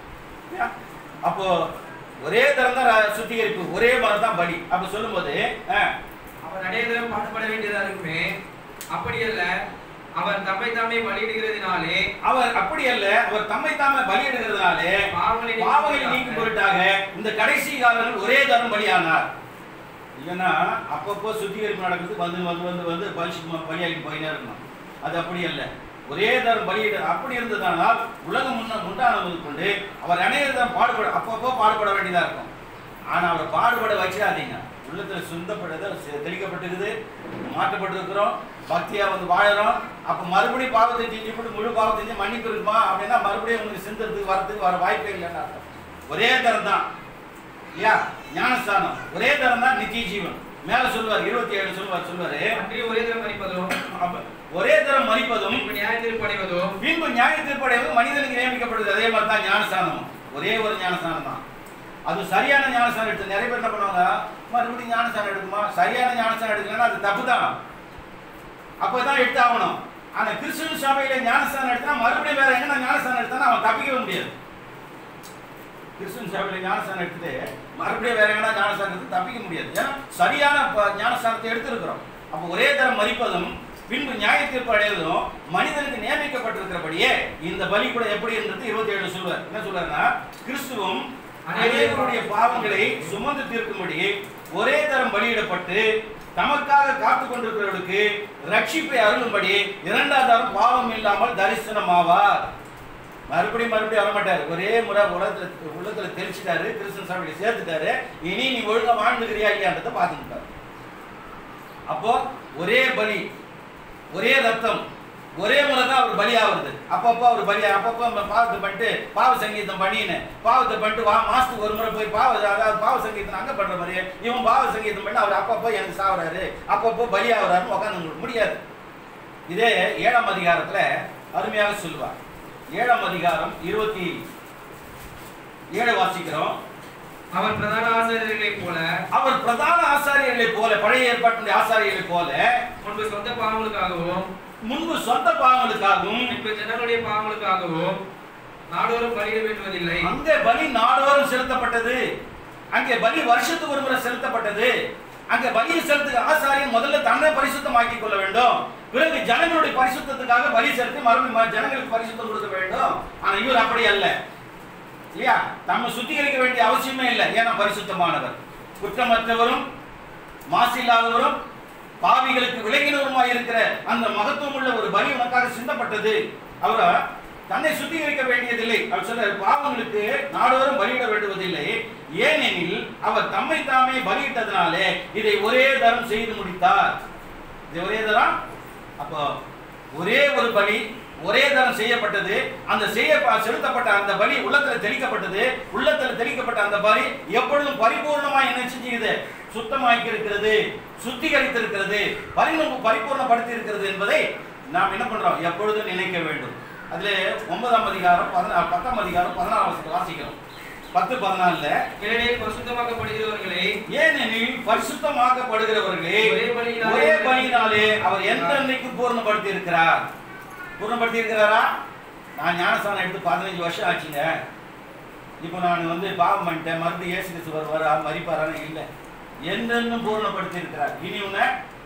அப்போ ஒரே தரம் தான் சுத்திகரிப்பு, ஒரே மரம் தான் பலி. அப்ப சொல்லும் போது அவர் அநேகந்தரம் பாடுபட வேண்டியதா இருக்குமே. அப்படி அல்ல, அவர் தம்மை தாமே பலியிடுகிறதுனாலே அவர் அப்படி அல்ல அவர் தம்மை தாமே பலியிடுகிறதுனாலே பாவங்களை நீக்கும் பொருட்டாக இந்த கடைசி காலங்கள் ஒரே தரம் பலியானார். இல்லைன்னா அப்பப்போ சுத்திகரிப்பு நடக்குது, வந்து வந்து வந்து வந்து பலிசுமா பலியாகி போயினே இருக்கணும். அது அப்படி அல்ல, ஒரே தரம் பலியிட. அப்படி இருந்ததானால் உலகம் முன்ன உண்டானது கொண்டு அவர் அநேகதரம் பாடுபட அப்பப்போ பாடுபட வேண்டியதா இருக்கும். ஆனா அவரை பாடுபட வச்சிடாதீங்க. உள்ளத்துல சுந்தப்பட்டது தெளிக்கப்பட்டிருக்குது, மாற்றப்பட்டிருக்கிறோம், பக்தியா வந்து வாழறோம். அப்ப மறுபடியும் பாவத்தை செஞ்சு போட்டு முழு பாவத்தை செஞ்சு மன்னிப்பு இருக்குமா அப்படின்னா மறுபடியும் உங்களுக்கு சிந்தத்துக்கு வரதுக்கு வர வாய்ப்பே இல்லைன்னு அர்த்தம். ஒரே தரம் தான் இல்லையா? ஞானஸ்தானம் ஒரே தரம் தான், நித்திய ஜீவன். மேல சொல்லுவார் இருபத்தி ஏழு சொல்லுவார் சொல்லுவாரு ஒரே தரம் மறிப்பதும் ஒரே தரம் மறிப்பதும் நியாயத்தீர்ப்படைவதும் பின்பு நியாயத்தீர்ப்படைவதும் மனிதனுக்கு நியமிக்கப்படுது. அதே மாதிரி தான் ஞானஸ்தானமும் ஒரே ஒரு ஞானஸ்தானம் தான். அது சரியான ஞானஸ்தானம் எடுத்து நிறைய பேர் என்ன பண்ணுவாங்க, மறுபடியும் ஞானஸ்தானம் எடுக்குமா? சரியான ஞானஸ்தானம் எடுக்கலன்னா அது தப்பு தான், அப்பதான் எடுத்து ஆகணும். ஆனா கிறிஸ்துவ சபையில ஞானஸ்தானம் எடுத்தா மறுபடியும் வேற எங்கன்னா ஞானஸ்தானம் எடுத்தா அவன் தப்பிக்கவே முடியாது. கிறிஸ்துவ சபையில ஞானஸ்தானம் எடுத்துட்டு மறுபடியும் வேற எங்கன்னா ஞானஸ்தானம் எடுத்து தப்பிக்க முடியாது. ஏன்னா சரியான ஞானஸ்தானத்தை எடுத்திருக்கிறோம். அப்போ ஒரே தரம் மறிப்பதும் பின்பு நியாய தீர்ப்பு அடைவதும் மனிதனுக்கு நியமிக்கப்பட்டிருக்கிறபடியே இந்த பலி கூட எப்படி இருந்தது இருபத்தி ஏழு சொல்வார். என்ன சொல்றாருன்னா, கிறிஸ்துவும் அநேகருடைய பாவங்களை சுமந்து தீர்க்கும்படி ஒரே தரம் பலியிடப்பட்டு தமக்காக காத்து கொண்டிருக்கிறவர்களுக்கு ரட்சிப்பை அருளும்படி இரண்டாம் தரம் பாவம் இல்லாமல் தரிசனமாவார். மறுபடியும் மறுபடியும் வரமாட்டாரு, ஒரே முறை உலகத்துல உள்ளத்துல தெரிச்சுட்டாரு, கிறிஸ்தவ சபையில சேர்த்துட்டாரு. இனி நீ ஒழுங்கா வாழ்ந்துக்கிறியா இல்லையான்றதை பார்த்துக்கிட்டாரு. அப்போ ஒரே பலி, ஒரே ரத்தம், ஒரே முறை தான் அவர் பலியாகிறது. அப்பப்போ அவர் பலியா அப்பப்போ பாவத்தை பண்ணிட்டு பாவ சங்கீதம் பண்ணின்னு பாவத்தை பண்ணிட்டு வா மாசத்துக்கு ஒரு முறை போய் பாவ அதாவது பாவ சங்கீதம் அங்கே பண்ற மாதிரி இவன் பாவ சங்கீதம் பண்ணி அவர் அப்பப்போ எனக்கு சாவுறாரு, அப்பப்போ பலியாகிறாருன்னு உட்காந்து முடியாது. இதே ஏழாம் அதிகாரத்துல அருமையாக சொல்லுவார். ஏழாம் அதிகாரம் இருபத்தி ஏழு வாசிக்கிறோம். அவர் பிரதான ஆசாரியர்களை போல அவர் பிரதான ஆசாரியர்களை போல பழைய ஏற்பாட்டுடைய ஆசாரியர்களை போல முன்பு சொந்த பாவங்களுக்காகவும் முன்பு சொந்த பாவங்களுக்காகவும் இப்ப ஜனங்களுடைய பாவங்களுக்காகவும் நாடோறும் பலியிட வேண்டுவதில்லை. அங்கே பலி நாடோறும் செலுத்தப்பட்டது, அங்கே பலி வருஷத்துக்கு ஒரு முறை செலுத்தப்பட்டது. அங்கே பலியை செலுத்த ஆசாரியன் முதல்ல தன்னை பரிசுத்தமாக்கிக் கொள்ள வேண்டும், பிறகு ஜனங்களுடைய பரிசுத்தத்துக்காக பலி செலுத்தி மறுபடியும் ஜனங்களுக்கு பரிசுத்தம் கொடுக்க வேண்டும். ஆனா இவர் அப்படி அல்ல இல்லையா? நம்ம சுத்திகரிக்க வேண்டிய அவசியமே இல்லை. ஏன்னா பரிசுத்தமானவர், குற்றமற்றவரும் மாசில்லாதவரும் பாவிகளுக்கு விலகினவருமாய் இருக்கிற அந்த மகத்துவம் உள்ள ஒரு பலி உனக்காக சிந்தப்பட்டது. அவர் தன்னை சுத்திகரிக்க வேண்டியதில்லை. அவர் சொல்ற பாவங்களுக்கு நாடோறும் பலியிட வேண்டுவதில்லை, ஏனெனில் அவர் தம்மை தாமே பலியிட்டதனாலே இதை ஒரே தரம் செய்து முடித்தார். இது ஒரே தரம். அப்போ ஒரே ஒரு பலி ஒரே தரம் செய்யப்பட்டது. அந்த செய்ய செலுத்தப்பட்ட அந்த பலி உள்ளத்துல தெளிக்கப்பட்டது. உள்ளத்துல தெளிக்கப்பட்ட அந்த பலி எப்பொழுதும் பரிபூர்ணமா என்ன செஞ்சுக்குது? சுத்தமாக்கி இருக்கிறது, சுத்திகரித்திருக்கிறது, பரிபூர்ணப்படுத்தி இருக்கிறது என்பதை நாம் என்ன பண்றோம்? எப்பொழுதும் நினைக்க வேண்டும். அதுல ஒன்பதாம் அதிகாரம் பத்தாம் அதிகாரம் பதினாறாம் வாசிக்கிறோம். பத்து பதினாலுல ஏனெனில் பரிசுத்தமாக்கப்படுகிறவர்களே ஏனெனில் பரிசுத்தமாக்கப்படுகிறவர்களே ஒரே பலியினாலே அவர் எந்த அன்னைக்கு பூர்ணப்படுத்தி இருக்கிறார். பூர்ணப்படுத்தி இருக்கிறாரா? நான் ஞானஸ்தானம் எடுத்து பதினஞ்சு வருஷம் ஆச்சுங்க. இப்போ நான் வந்து பாவம் பண்ணிட்டேன், மறுபடியும் இயேசு கிறிஸ்து வருவாரா மரிப்பாரான்னு இல்லை, என்னன்னு பூர்ணப்படுத்தி இருக்கிறார். இனி உன்னை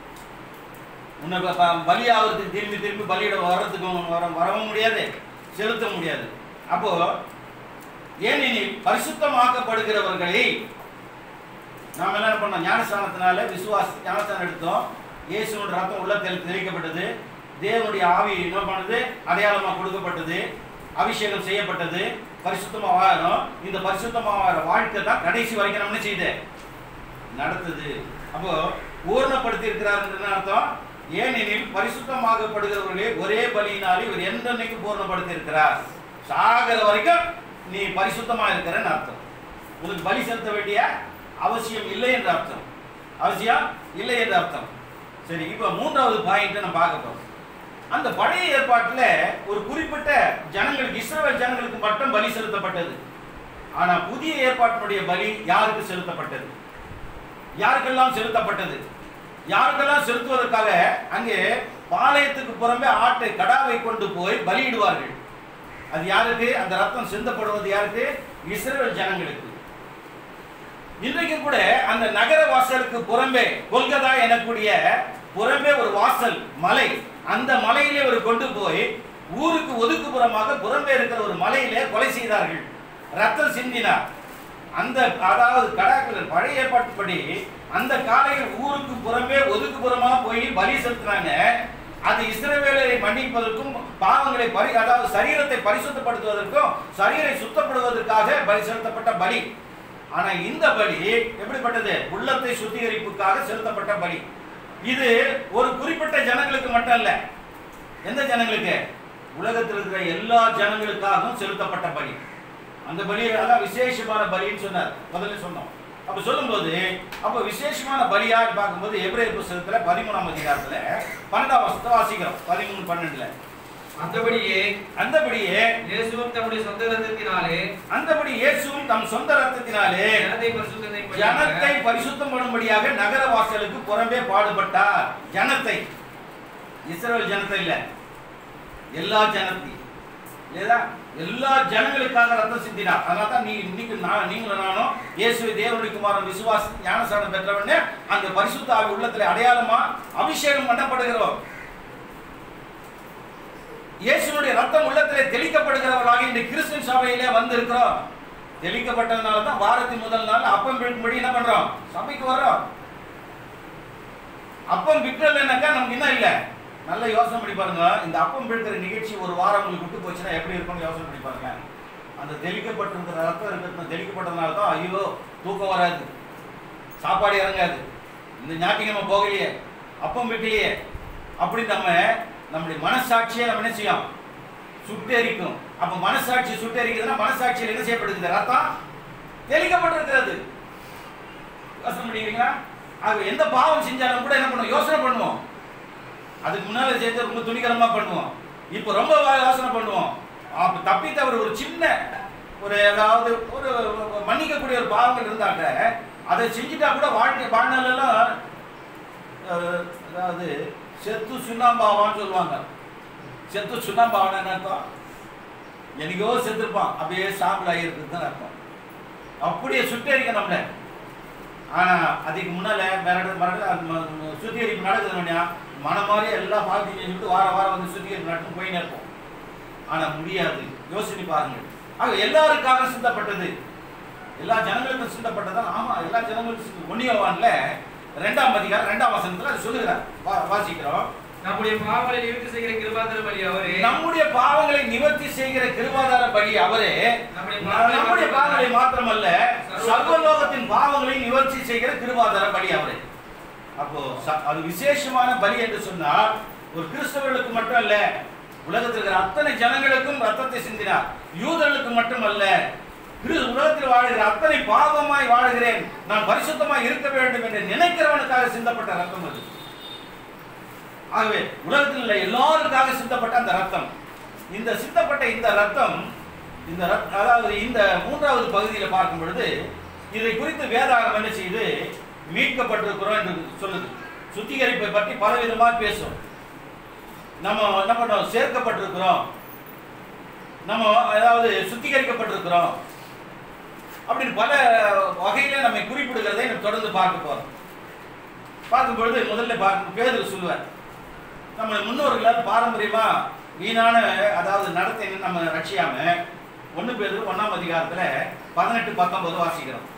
உன்னை பலியாகிறதுக்கு திரும்பி திரும்பி பலியிட வர்றதுக்கு வர வரவும் முடியாது, செலுத்த முடியாது. அப்போ ஏனெனில் பரிசுத்தமாக்கப்படுகிறவர்களை நாம் என்ன பண்ணோம்? ஞானஸ்நானத்தினால விசுவாச ஞானஸ்நானம் எடுத்தோம். இயேசுவின் ரத்தம் உள்ளத்தில் தெளிக்கப்பட்டது. தேவனுடைய ஆவி என்ன பண்ணுது? அடையாளமாக கொடுக்கப்பட்டது. அபிஷேகம் செய்யப்பட்டது. பரிசுத்தமாக வாழணும். இந்த பரிசுத்தமாக வாழ்க்கை தான் கடைசி வரைக்கும் நம்ம என்ன செய்யுது? நடத்துது. அப்போ பூர்ணப்படுத்தி இருக்கிறார் அர்த்தம். ஏனெனில் பரிசுத்தமாகப்படுகிறவர்களே ஒரே பலியினாலே இவர் என்றைக்கு பூர்ணப்படுத்தி இருக்கிறார். சாகிற வரைக்கும் நீ பரிசுத்தமா இருக்கிறன்னு அர்த்தம். உனக்கு பலி செலுத்த வேண்டிய அவசியம் இல்லை என்ற அர்த்தம். அவசியம் இல்லை என்ற அர்த்தம். சரி, இப்போ மூன்றாவது பாயிண்ட் நம்ம பார்க்க போறோம். அந்த பழைய ஏற்பாட்டில் ஒரு குறிப்பிட்ட ஜனங்களுக்கு, இஸ்ரவேல் ஜனங்களுக்கு மட்டும் பலி செலுத்தப்பட்டது. ஆனா புதிய ஏற்பாட்டினுடைய பலி யாருக்கு செலுத்தப்பட்டது? யாருக்கெல்லாம் செலுத்தப்பட்டது? யாருக்கெல்லாம் செலுத்துவதற்காக அங்கே பாளையத்துக்கு புறம்பே ஆட்டை கடாவை கொண்டு போய் பலியிடுவார்கள். அது யாருக்கு? அந்த ரத்தம் சிந்தப்படுவது யாருக்கு? இஸ்ரவேல் ஜனங்களுக்கு. இன்றைக்கு கூட அந்த நகர வாசலுக்கு புறம்பே கொல்கதா எனக்கூடிய புறம்பே ஒரு வாசல் மலை, அந்த மலையிலே ஒரு கொண்டு போய் ஊருக்கு ஒதுக்குப்புறமாக புறம்பே இருக்கிற ஒரு மலையிலே கொலை செய்தார்கள். ரத்தம் சிந்தினார். அந்த அதாவது கடாக்கள் பழைய ஏற்பாட்டுப்படி அந்த காலையில் ஊருக்கு புறம்பே ஒதுக்குப்புறமாக போய் பலி செலுத்தினாங்க. அது இஸ்ரவேலை மன்னிப்பதற்கும் பாவங்களை பரி அதாவது சரீரத்தை பரிசுத்தப்படுத்துவதற்கும் சரீரை சுத்தப்படுவதற்காக பலி செலுத்தப்பட்ட பலி. ஆனா இந்த பலி எப்படிப்பட்டது? உள்ளத்தை சுத்திகரிப்புக்காக செலுத்தப்பட்ட பலி. இது ஒரு குறிப்பிட்ட ஜனங்களுக்கு மட்டும் அல்ல. எந்த ஜனங்களுக்கு? உலகத்தில் இருக்கிற எல்லா ஜனங்களுக்காகவும் செலுத்தப்பட்ட பலி. அந்த பலி அதான் விசேஷமான பலின்னு சொன்னார், முதல்ல சொன்னோம். அப்ப சொல்லும்போது அப்ப விசேஷமான பலியான்னு பார்க்கும்போது எபிரேயர் புத்தகத்துல பதிமூணாம் அதிகாரத்துல பன்னெண்டாம் வசனத்தை வாசிக்கிறோம். பதிமூணு பன்னெண்டுல அந்தபடியே அந்தபடியே இயேசுவும் தம்முடைய சொந்த ரத்தத்தினாலே அந்தபடி இயேசுவும் தம் சொந்த ரத்தத்தினாலே ஜனத்தை பரிசுத்தம் ஜனத்தை பரிசுத்தம் பண்ணும்படியாக நகர வாசலுக்கு புறம்பே பாடுபட்டார். ஜனத்தை, இஸ்ரவேல் ஜனத்தை இல்ல, எல்லா ஜனத்தை இல்லையா? எல்லா ஜனங்களுக்காக ரத்தம் சிந்தினார். அதனால தான் நீ இன்னைக்கு நான் நீங்களும் நானும் இயேசுவை தேவனுடைய குமாரன் விசுவாச ஞானஸ்நானம் பெற்றவனே அந்த பரிசுத்த ஆவி உள்ளத்துல அடையாளமா அபிஷேகம் பண்ணப்படுகிறோம். இயேசுனுடைய ரத்தம் உள்ளத்திலே தெளிக்கப்படுகிறவர்களாக இந்த கிறிஸ்துவின் சபையிலே வந்து இருக்கிறோம். தெளிக்கப்பட்டதுனால தான் வாரத்தின் முதல் நாள் அப்பம் விற்கும்படி என்ன பண்றோம்? சபைக்கு வர்றோம். அப்பம் விற்கலன்னாக்கா நமக்கு என்ன இல்லை? நல்ல யோசனை பண்ணி பாருங்க. இந்த அப்பம் விற்கிற நிகழ்ச்சி ஒரு வாரம் உங்களுக்கு விட்டு போச்சுன்னா எப்படி இருக்கும்னு யோசனை பண்ணி பாருங்க. அந்த தெளிக்கப்பட்டிருக்கிற ரத்தம் இருக்கிறது தெளிக்கப்பட்டதுனால தான் ஐயோ தூக்கம் வராது, சாப்பாடு இறங்காது, இந்த ஞாயிற்றுக்கிழமை போகலையே, அப்பம் விற்கலையே அப்படி நம்ம நம்முடைய மனசாட்சியை நம்ம என்ன செய்யும்? சுட்டெரிக்கும். அப்ப மனசாட்சி சுட்டெரிக்கிறதுனா மனசாட்சியில் என்ன செய்யப்படுகிறது? ரத்தம் தெளிக்கப்பட்டிருக்கிறது. யோசனை பண்ணிக்கிறீங்களா? ஆக எந்த பாவம் செஞ்சாலும் கூட என்ன பண்ணுவோம்? யோசனை பண்ணுவோம். அதுக்கு முன்னால சேர்த்து ரொம்ப துணிகரமா பண்ணுவோம். இப்போ ரொம்ப யோசனை பண்ணுவோம். அப்ப தப்பி தவிர ஒரு சின்ன ஒரு ஏதாவது ஒரு மன்னிக்கக்கூடிய ஒரு பாவங்கள் இருந்தாக்க அதை செஞ்சுட்டா கூட வாழ்க்கை வாழ்நாளெல்லாம் அதாவது செத்து சுண்ணாம்பாவான்னு சொல்லுவாங்க. செத்து சுண்ணாம்பாவான்னு என்ன அர்த்தம்? என்னைக்கோ செத்துருப்பான், அப்படியே சாம்பல் ஆகிருக்குது தான் அர்த்தம். அப்படியே சுட்டரிக்க நம்மள. ஆனா அதுக்கு முன்னால சுத்திகரிப்பு நடக்குது. மனம் மாதிரி எல்லா பாவத்தையும் செஞ்சுட்டு வார வாரம் வந்து சுத்திகரிப்பு நடக்கும் போயின்னு இருப்போம். ஆனா முடியாது. யோசனை பாருங்கள். ஆக எல்லாருக்காக சிந்தப்பட்டது, எல்லா ஜனங்களுக்கும் சிந்தப்பட்டதா? ஆமா, எல்லா ஜனங்களுக்கும். ஒன்னியவான்ல இரண்டாம் அதிகாரம் இரண்டாம் வசனத்துல அது சொல்லுகிறார். வாசிக்கிறோம். நம்முடைய பாவங்களை நிவர்த்தி செய்கிற கிருபாதார பலி அவரே. நம்முடைய பாவங்களை நிவர்த்தி செய்கிற கிருபாதார பலி அவரே. நம்முடைய பாவங்களை மாத்திரமல்ல, சர்வலோகத்தின் பாவங்களை நிவர்த்தி செய்கிற கிருபாதார பலி அவரே. அப்போ அது விசேஷமான பலி என்று சொன்னால் ஒரு கிறிஸ்தவர்களுக்கு மட்டும் அல்ல, உலகத்தில் இருக்கிற அத்தனை ஜனங்களுக்கும் ரத்தத்தை சிந்தினார். யூதர்களுக்கு மட்டுமல்ல, உலகத்தில் வாழ்கிற அத்தனை பாவமாய் வாழ்கிறேன், நான் பரிசுத்தமாய் இருக்க வேண்டும் என்று நினைக்கிறவனுக்காக சிந்தப்பட்ட ரத்தம் அது. ஆகவே உலகத்தில் உள்ள எல்லாருக்காக சிந்தப்பட்ட அந்த ரத்தம், இந்த சிந்தப்பட்ட இந்த ரத்தம், இந்த அதாவது இந்த மூன்றாவது பகுதியில் பார்க்கும் பொழுது இதை குறித்து வேதாகம் என்ன செய்து மீட்கப்பட்டிருக்கிறோம் என்று சொல்லுது. சுத்திகரிப்பை பற்றி பலவிதமாக பேசும். நம்ம என்ன பண்ணோம்? சேர்க்கப்பட்டிருக்கிறோம், நம்ம அதாவது சுத்திகரிக்கப்பட்டிருக்கிறோம் அப்படின்னு பல வகையில நம்மை குறிப்பிடுகிறதை நம்ம தொடர்ந்து பார்க்க போறோம். பார்க்கும்பொழுது முதல்ல பேதுரு சொல்லுவார், நம்ம முன்னோர்களால் பாரம்பரியமா வீணான அதாவது நடத்தை நம்ம ரட்சியாம ஒன்று பேதுரு ஒன்னாம் அதிகாரத்துல பதினெட்டு பத்தொன்பது வாசிக்கிறோம்.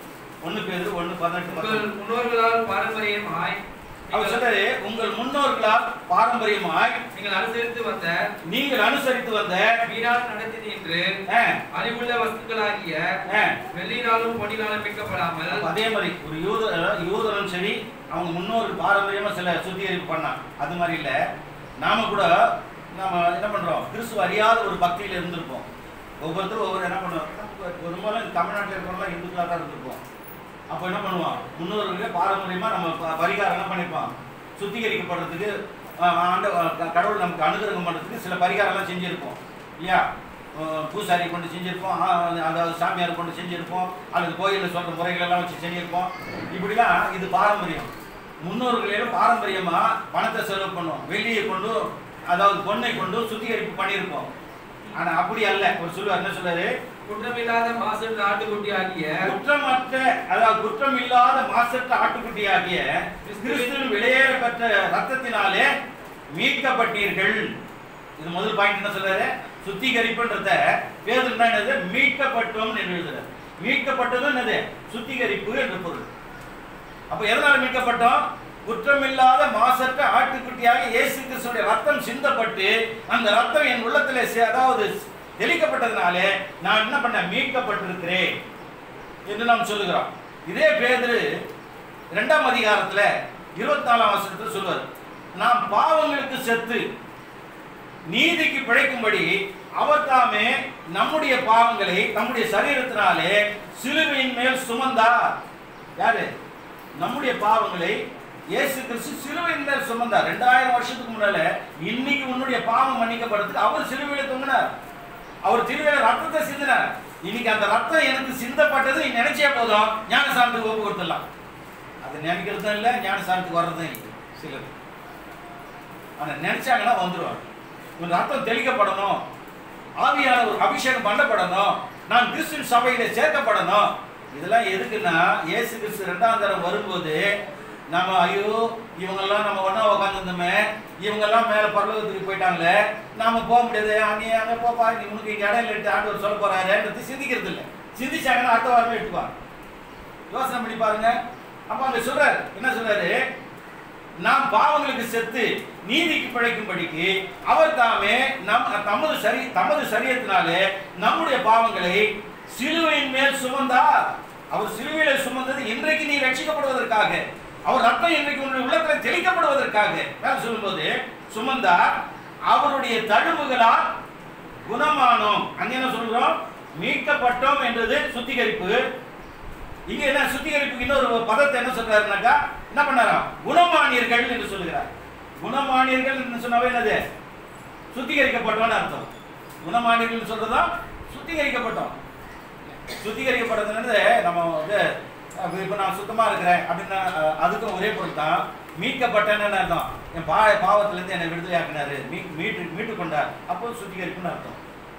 ஒன்று பேதுரு ஒன்று பதினெட்டு. உங்கள் முன்னோர்களால் பாரம்பரியமாய் அவர் சொல்றாரு, உங்கள் முன்னோர்களால் பாரம்பரியமாய் நீங்கள் அனுசரித்து வந்த நீங்கள் அனுசரித்து வந்த வீணால் நடத்தி என்று அறிவுள்ள வஸ்துக்களாகிய வெள்ளினாலும் பொன்னினாலும் மீட்கப்படாமல். அதே மாதிரி ஒரு யூத யூதனும் சரி, அவங்க முன்னோர்கள் பாரம்பரியமா சில சுத்திகரிப்பு பண்ணான். அது மாதிரி இல்லை, நாம கூட நாம என்ன பண்றோம், கிறிஸ்துவ அறியாத ஒரு பக்தியில இருந்திருப்போம். ஒவ்வொருத்தரும் ஒவ்வொரு என்ன பண்ணுவோம், பெரும்பாலும் தமிழ்நாட்டில் இருக்கிறவங்க இந்துக்களாக தான் இருந்திருப்போம். அப்போ என்ன பண்ணுவோம், முன்னோர்களுக்கு பாரம்பரியமா நம்ம பரிகாரம் என்ன பண்ணிப்போம், சுத்திகரிக்கப்படுறதுக்கு ஆண்ட கடவுள் நமக்கு அனுகிரகம் பண்ணுறதுக்கு சில பரிகாரம்லாம் செஞ்சுருப்போம் இல்லையா. பூசாரி கொண்டு செஞ்சுருப்போம், அதாவது சாமியார் கொண்டு செஞ்சுருப்போம், அல்லது கோயிலில் சொல்கிற முறைகளெல்லாம் வச்சு செஞ்சுருப்போம். இப்படிலாம் இது பாரம்பரியம். முன்னோர்களிலும் பாரம்பரியமாக பணத்தை செலவு பண்ணுவோம், வெள்ளியை கொண்டு அதாவது பொண்ணை கொண்டு சுத்திகரிப்பு பண்ணியிருப்போம். ஆனால் அப்படி அல்ல. ஒரு சொல்லுவார், என்ன சொல்றாரு, குற்றமில்லாத மாசற்ற ஆட்டுக்குட்டி ஆகிய குற்றமற்ற அதாவது குற்றமில்லாத மாசற்ற ஆட்டுக்குட்டி ஆகிய கிறிஸ்துவின் விலையேற பெற்ற ரத்தத்தினாலே மீட்கப்பட்டீர்கள். இது முதல் பாயிண்ட். என்ன சொல்றாரு, சுத்திகரிப்புன்றத பேதுரு என்னது, மீட்கப்பட்டோம் என்று எழுதுறாரு. மீட்கப்பட்டதும் என்னது, சுத்திகரிப்பு என்று பொருள். அப்ப எதனால மீட்கப்பட்டோம், குற்றமில்லாத மாசற்ற ஆட்டுக்குட்டியாக இயேசு கிறிஸ்துவின் ரத்தம் சிந்தப்பட்டு அந்த ரத்தம் என் உள்ளத்திலே அதாவது தெளிக்கப்பட்டதுனாலே நான் என்ன பண்ண, மீட்கப்பட்டிருக்கிறேன் என்று நாம் சொல்லுகிறோம். இதே பேதுரு இரண்டாம் அதிகாரத்துல இருபத்தி நாலாம் வசனத்தில் சொல்வார், நாம் பாவங்களுக்கு செத்து நீதிக்கு பிழைக்கும்படி அவர் தாமே நம்முடைய பாவங்களை நம்முடைய சரீரத்தினாலே சிலுவையின் மேல் சுமந்தார். யாரு, நம்முடைய பாவங்களை இயேசு கிறிஸ்து சிலுவையின் மேல் சுமந்தார். ரெண்டாயிரம் வருஷத்துக்கு முன்னால இன்னைக்கு உன்னுடைய பாவம் மன்னிக்கப்படுறதுக்கு அவர் சிலுவையில தொங்கினார். அவர் சிலுவையில ரத்தத்தை சிந்தினார். இன்னைக்கு அந்த ரத்தம் எனக்கு சிந்தப்பட்டது நீ நினைச்சே போதும், ஞானசானத்துக்கு ஒப்பு கொடுத்துடலாம். அது நினைக்கிறதும் இல்லை, ஞானசானத்துக்கு வர்றதும் இல்லை சிலர். ஆனா நினைச்சாங்கன்னா வந்துருவாங்க. உன் ரத்தம் தெளிக்கப்படணும், ஆவியான ஒரு அபிஷேகம் பண்ணப்படணும், நான் கிறிஸ்துவின் சபையில சேர்க்கப்படணும். இதெல்லாம் எதுக்குன்னா, இயேசு கிறிஸ்து ரெண்டாம் தரம் வரும்போது நம்ம ஐயோ இவங்கெல்லாம் நம்ம ஒன்றா உட்காந்துருந்தோமே, இவங்கெல்லாம் மேலே பரலோகத்துக்கு போயிட்டாங்களே, நாம போக முடியாது, நீ அங்கே போப்பா, நீ உனக்கு இங்கே இடையில எடுத்து ஆண்டவர் சொல்ல போறாருன்றது சிந்திக்கிறது இல்லை. சிந்திச்சாங்கன்னா அடுத்த வாரமே எடுத்துப்பாங்க. யோசனை பண்ணி பாருங்க. அப்போ அங்கே சொல்றாரு, என்ன சொல்றாரு, நாம் பாவங்களுக்கு செத்து நீதிக்கு பிழைக்கும்படிக்கு அவர் தாமே நம் தமது சரி தமது சரீரத்தினாலே நம்முடைய பாவங்களை சிலுவையின் மேல் சுமந்தார். அவர் சிலுவையில சுமந்தது இன்றைக்கு நீ ரட்சிக்கப்படுவதற்காக, அவர் ரத்தம் இன்றைக்கு உன்னுடைய உள்ளத்தில் தெளிக்கப்படுவதற்காக சொல்லும்போது சுமந்தார். அவருடைய தழும்புகளால் குணமானோம். அங்க என்ன சொல்றோம், மீட்கப்பட்டோம் என்றது சுத்திகரிப்பு. இங்க என்ன சுத்திகரிப்புக்கு இன்னொரு பதத்தை என்ன சொல்றாருனாக்கா, என்ன பண்ணாராம், குணமானியர்கள் என்று சொல்லுகிறார். குணமானியர்கள் என்று சொன்னாவே என்னது, சுத்திகரிக்கப்பட்டோம்னு அர்த்தம். குணமானியர்கள் சொல்றதா சுத்திகரிக்கப்பட்டோம். சுத்திகரிக்கப்படுறது நம்ம வந்து இப்போ நான் சுத்தமாக இருக்கிறேன் அப்படின்னா அதுக்கும் ஒரே பொருள் தான். மீட்கப்பட்டேன்னு அர்த்தம், என் பா பாவத்திலேருந்து என்னை விடுதலையாக்கினாரு, மீ மீட்டு மீட்டு கொண்டார், அப்போ சுத்திகரிப்புன்னு அர்த்தம்.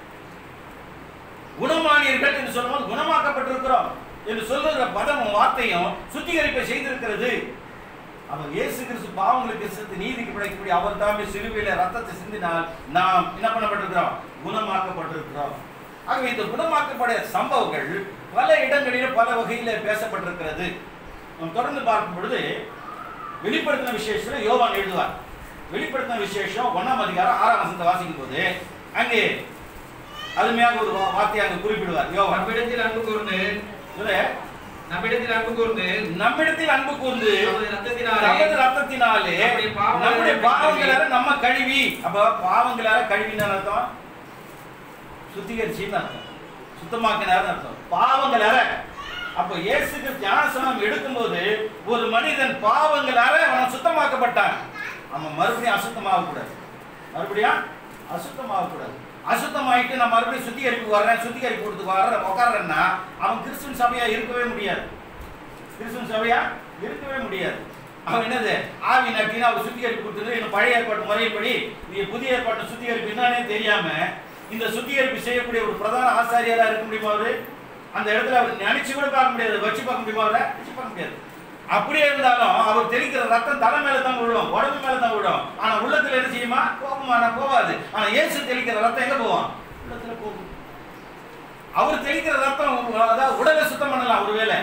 குணமானியர்கள் என்று சொல்லும்போது குணமாக்கப்பட்டிருக்கிறோம் என்று சொல்லுகிற பதமும் வார்த்தையும் சுத்திகரிப்பை செய்திருக்கிறது. அவர் இயேசு கிறிஸ்து பாவங்களுக்கு செத்து நீதிக்கு பிழைக்கக்கூடிய அவர் தாமே சிலுவையில ரத்தத்தை சிந்தினால் நாம் என்ன பண்ணப்பட்டிருக்கிறோம், குணமாக்கப்பட்டிருக்கிறோம். ஆகவே இந்த குணமாக்கப்பட சம்பவங்கள் பல இடங்களிலும் பல வகையில் பேசப்பட்டிருக்கிறது. நாம் தொடர்ந்து பார்க்கும் பொழுது வெளிப்படுத்தின விசேஷத்தில் யோவான் எழுதுவார். வெளிப்படுத்தின விசேஷம் ஒன்னாம் அதிகாரம் ஆறாம் வசனத்தை வாசிக்கும் போது அங்கே அருமையாக ஒரு வார்த்தையை அங்கு குறிப்பிடுவார். யோவான், நம்மிடத்தில் அன்பு கூர்ந்து நம்மிடத்தில் அன்பு கூர்ந்து நம்மிடத்தில் அன்பு கூர்ந்து ரத்தத்தினாலே நமது ரத்தத்தினாலே நம்முடைய பாவங்களால நம்ம கழுவி. அப்ப பாவங்களால கழுவின்னு அர்த்தம், சுத்திகரிச்சின்னு அர்த்தம், சுத்தமாக்கினார்னு அர்த்தம், பாவங்களால. அப்ப இயேசுக்கு ஞானஸ்நானம் எடுக்கும்போது ஒரு மனிதன் பாவங்களால அவன் சுத்தமாக்கப்பட்டான். அவன் மறுபடியும் அசுத்தமாக கூடாது, மறுபடியும் அசுத்தமாக கூடாது. அசுத்தமாயிட்டு நான் மறுபடியும் சுத்திகரிப்பு வர்றேன், சுத்திகரிப்பு கொடுத்து வர்றேன் உட்கார்றேன்னா அவன் கிறிஸ்துவின் சபையா இருக்கவே முடியாது. கிறிஸ்துவின் சபையா இருக்கவே முடியாது. அவன் என்னது ஆவி நட்டினா அவர் சுத்திகரிப்பு கொடுத்துட்டு இன்னும் பழைய ஏற்பாட்டு முறைப்படி நீ புதிய ஏற்பாட்டு சுத்திகரிப்பு என்னன்னே தெரியாம இந்த சுத்திகரிப்பு செய்யக்கூடிய ஒரு பிரதான ஆசாரியராக இருக்க முடியுமா? அவரு அந்த இடத்துல அவர் நினைச்சு கூட பார்க்க முடியாது, வச்சு பார்க்க முடியுமா? அவரை வச்சு பார்க்க முடியாது. அப்படியே இருந்தாலும் அவர் தெளிக்கிற ரத்தம் தலை மேல தான் விழும், உடம்பு மேல தான் விழும். ஆனா உள்ளத்துல என்ன செய்யுமா? கோபமான போவாது. ஆனா இயேசு தெளிக்கிற ரத்தம் எங்க போவான்? உள்ளத்துல போகும். அவர் தெளிக்கிற ரத்தம் அதாவது உடலை சுத்தம் பண்ணலாம் ஒருவேளை,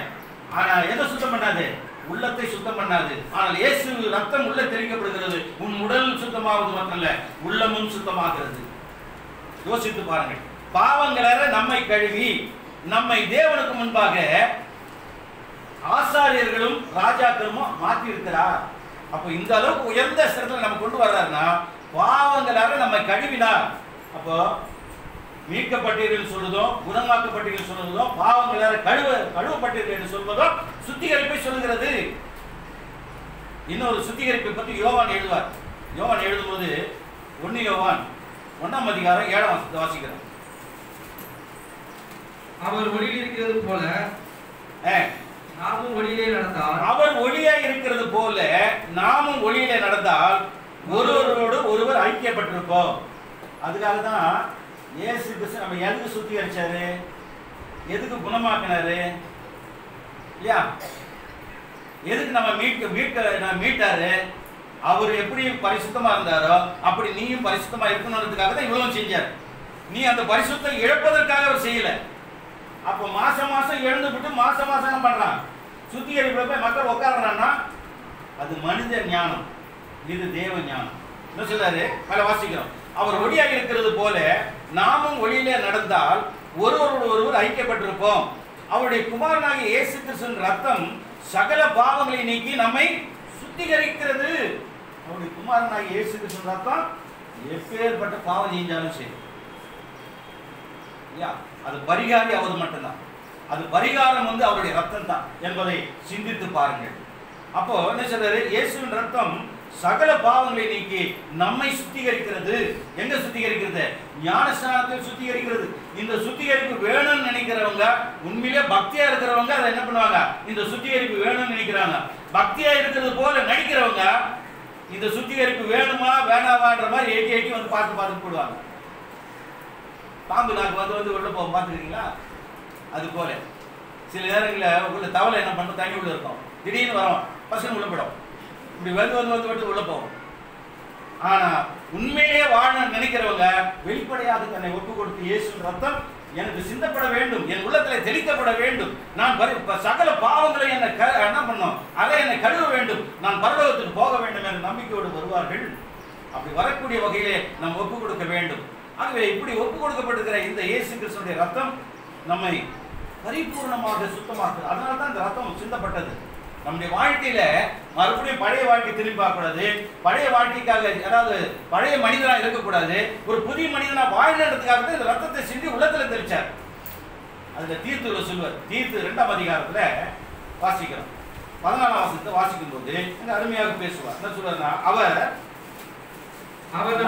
ஆனா எதை சுத்தம் பண்ணாது? உள்ளத்தை சுத்தம் பண்ணாது. ஆனால் இயேசு ரத்தம் உள்ள தெளிக்கப்படுகிறது. உன் உடல் சுத்தமாவது மட்டுமல்ல, உள்ளமும் சுத்தமாகிறது. யோசித்து பாருங்கள். பாவங்களற நம்மை கழுவி நம்மை தேவனுக்கு முன்பாக ஆசாரியர்களும் ராஜாக்களும் மாற்றி இருக்கிறார். அப்போ இந்த அளவுக்கு உயர்ந்த ஸ்தலத்தில் நம்ம கொண்டு வர்றாருன்னா பாவங்களாக நம்மை கழுவினார். அப்போ மீட்கப்பட்டீர்கள் சொல்வதும் குணமாக்கப்பட்டீர்கள் சொல்வதும் பாவங்களாக கழுவ கழுவப்பட்டீர்கள் என்று சொல்வதும் சுத்திகரிப்பை சொல்லுகிறது. இன்னொரு சுத்திகரிப்பை பற்றி யோவான் எழுதுவார். யோவான் எழுதும்போது ஒன்னு யோவான் ஒன்னாம் அதிகாரம் ஏழாம் வசனத்தை வாசிக்கிறோம். அவர் ஒளியில் இருக்கிறது போல நாமும் ஒளியிலே நடந்தால் அவர் ஒளியா இருக்கிறது போல நாமும் ஒளியிலே நடந்தால் ஒருவரோடு ஒருவர் ஐக்கியப்பட்டிருப்போம். அதுக்காக தான் இயேசு கிறிஸ்து நம்ம எதுக்கு சுத்திகரிச்சாரு, எதுக்கு குணமாக்கினாரு இல்லையா? எதுக்கு நம்ம மீட்க மீட்க மீட்டாரு? அவர் எப்படி பரிசுத்தமா இருந்தாரோ அப்படி நீயும் பரிசுத்தமா இருக்கணுன்றதுக்காக தான் இவ்வளவு செஞ்சார். நீ அந்த பரிசுத்தம் இழப்பதற்காக அவர் செய்யல. அப்போ மாசம் மாசம் எழுந்து விட்டு மாசம் மாசம் பண்றான். சுத்திகரிப்புல போய் மக்கள் உட்கார்றான்னா அது மனித ஞானம், இது தேவ ஞானம். என்ன சொல்றாரு? மேல வாசிக்கிறோம். அவர் ஒளியாக இருக்கிறது போல நாமும் ஒளியிலே நடந்தால் ஒருவரோடு ஒருவர் ஐக்கியப்பட்டிருப்போம். அவருடைய குமாரனாகிய இயேசு கிறிஸ்துவின் ரத்தம் சகல பாவங்களை நீக்கி நம்மை சுத்திகரிக்கிறது. அவருடைய குமாரனாகிய இயேசு கிறிஸ்துவின் ரத்தம் எப்பேற்பட்ட பாவம் செஞ்சாலும் சரி, அது பரிகாரி அவர் மட்டும்தான். அது பரிகாரம் வந்து அவருடைய ரத்தம் தான் என்பதை சிந்தித்து பாருங்கள். அப்போ என்ன சொல்றாரு? இயேசுவின் ரத்தம் சகல பாவங்களை நீக்கி நம்மை சுத்திகரிக்கிறது. எங்க சுத்திகரிக்கிறது? ஞானஸ்நானத்தில் சுத்திகரிக்கிறது. இந்த சுத்திகரிப்பு வேணும்னு நினைக்கிறவங்க, உண்மையிலே பக்தியா இருக்கிறவங்க அதை என்ன பண்ணுவாங்க? இந்த சுத்திகரிப்பு வேணும்னு நினைக்கிறாங்க. பக்தியா இருக்கிறது போல நடிக்கிறவங்க இந்த சுத்திகரிப்பு வேணுமா வேணாமான்ற மாதிரி ஏற்றி ஏற்றி வந்து பார்த்து பார்த்து போடுவாங்க. பாம்பு நாக்கு வந்து வந்து உள்ள போக பார்த்துருக்கீங்களா? அது போல சில நேரங்களில் உள்ள தவளை என்ன பண்ணும்? தண்ணி உள்ள இருக்கும், திடீர்னு வரும், பசங்க உள்ள போயிடும், இப்படி வந்து வந்து வந்து வந்து உள்ள போகும். ஆனா உண்மையிலே வாழ நினைக்கிறவங்க வெளிப்படையாக தன்னை ஒப்பு கொடுத்து இயேசு ரத்தம் எனக்கு சிந்தப்பட வேண்டும், என் உள்ளத்தில் தெளிக்கப்பட வேண்டும், நான் சகல பாவங்களை என்னை என்ன பண்ணும், அதை என்னை கழுவ வேண்டும், நான் பரலோகத்துக்கு போக வேண்டும் என்ற நம்பிக்கையோடு வருவார்கள். அப்படி வரக்கூடிய வகையிலே நாம் ஒப்பு கொடுக்க வேண்டும். ஆகவே இப்படி ஒப்பு கொடுக்கப்பட்டிருக்கிற இந்த இயேசு கிறிஸ்துவினுடைய ரத்தம் நம்மை பரிபூர்ணமாக சுத்தமாக்குது. அதனால தான் இந்த ரத்தம் சிந்தப்பட்டது. நம்முடைய வாழ்க்கையில மறுபடியும் பழைய வாழ்க்கை திரும்பி பார்க்கக்கூடாது. பழைய வாழ்க்கைக்காக, அதாவது பழைய மனிதனா இருக்கக்கூடாது. ஒரு புதிய மனிதனா வாழ்றதுக்காக தான் இந்த ரத்தத்தை சிந்தி உள்ளத்துல தெளிச்சார். அதுல தீர்த்துல சொல்லுவார். தீர்த்து இரண்டாம் அதிகாரத்துல வாசிக்கிறோம். பதினாலாம் வசனத்தை வாசிக்கும் போது அருமையாக பேசுவார். என்ன சொல்றாருன்னா, அவர் அவர்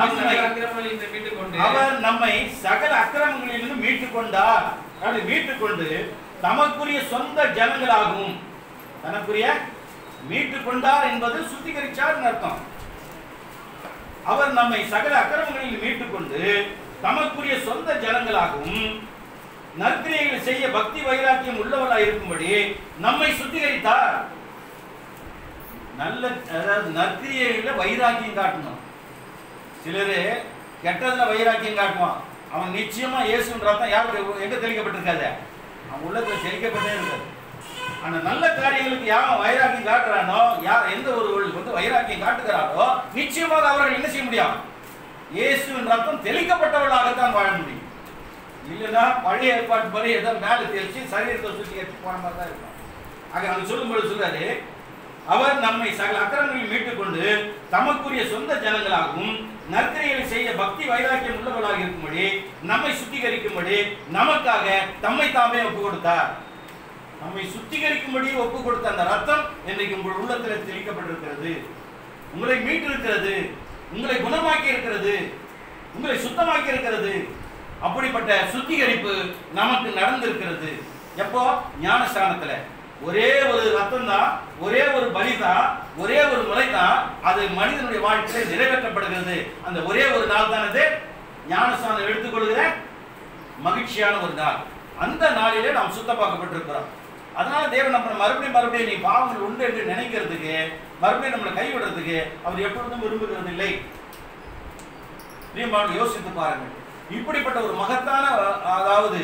நம்மை சகல அக்கிரமங்களிலிருந்து மீட்டுக் கொண்டார். அப்படி மீட்டுக் கொண்டு தமக்குரிய சொந்த ஜனங்களாகவும், தனக்குரிய மீட்டுக் கொண்டார் என்பது சுத்திகரிச்சார் அர்த்தம். அவர் நம்மை சகல அக்கிரமங்களில் மீட்டுக் கொண்டு தமக்குரிய சொந்த ஜனங்களாகவும் நற்கிரியைகள் செய்ய பக்தி வைராக்கியம் உள்ளவர்களாக இருக்கும்படி நம்மை சுத்திகரித்தார். நல்ல, அதாவது நற்கிரியைகளில் வைராக்கியம் காட்டணும். சிலரு கெட்டதுல வைராக்கியம் காட்டுவான். அவன் நிச்சயமா இயேசுவின் ரத்தம் யாருக்கு எங்க தெளிக்கப்பட்டிருக்காது? அவன் உள்ளத்துல தெளிக்கப்பட்டே இருக்காது. ஆனா நல்ல காரியங்களுக்கு யாரும் வைராக்கியம் காட்டுறானோ, யார் எந்த ஒரு வந்து வைராக்கியம் காட்டுகிறாரோ நிச்சயமாக அவர்கள் என்ன செய்ய முடியும்? இயேசுவின் ரத்தம் தெளிக்கப்பட்டவர்களாகத்தான் வாழ முடியும். இல்லைன்னா பழைய ஏற்பாட்டு படி ஏதோ மேலே தெளிச்சு சரீரத்தை சுற்றி எடுத்து போன மாதிரி தான் இருக்கும். ஆக அவங்க சொல்லும்போது சொல்றாரு, அவர் நம்மை சகல அக்கிரமங்களில் மீட்டுக் கொண்டு தமக்குரிய சொந்த ஜனங்களாகவும் நற்கிரியைகளை செய்ய பக்தி வைராக்கியம் உள்ளவர்களாக இருக்கும்படி நம்மை சுத்திகரிக்கும்படி நமக்காக தம்மை தாமே ஒப்பு கொடுத்தார். நம்மை சுத்திகரிக்கும்படி ஒப்பு கொடுத்த அந்த ரத்தம் இன்றைக்கு உங்கள் உள்ளத்தில் தெளிக்கப்பட்டிருக்கிறது. உங்களை மீட்டிருக்கிறது, உங்களை குணமாக்கி இருக்கிறது, உங்களை சுத்தமாக்கி இருக்கிறது. அப்படிப்பட்ட சுத்திகரிப்பு நமக்கு நடந்திருக்கிறது. எப்போ? ஞானஸ்நானத்துல. ஒரே ஒரு ரத்தம் தான், ஒரே ஒரு பலி தான், ஒரே ஒரு முறை தான் அது மனிதனுடைய வாழ்க்கையில் நிறைவேற்றப்படுகிறது. அந்த ஒரே ஒரு நாள் தான் அது ஞானஸ்நானம் எடுத்துக்கொள்கிற மகிழ்ச்சியான ஒரு நாள். அந்த நாளிலே நாம் சுத்தமாக்கப்பட்டிருக்கிறோம். அதனால தேவன் நம்ம மறுபடியும் மறுபடியும் நீ பாவங்கள் உண்டு என்று நினைக்கிறதுக்கு, மறுபடியும் நம்மளை கைவிடுறதுக்கு அவர் எப்பொழுதும் விரும்புகிறது இல்லை. யோசித்து பாருங்கள். இப்படிப்பட்ட ஒரு மகத்தான, அதாவது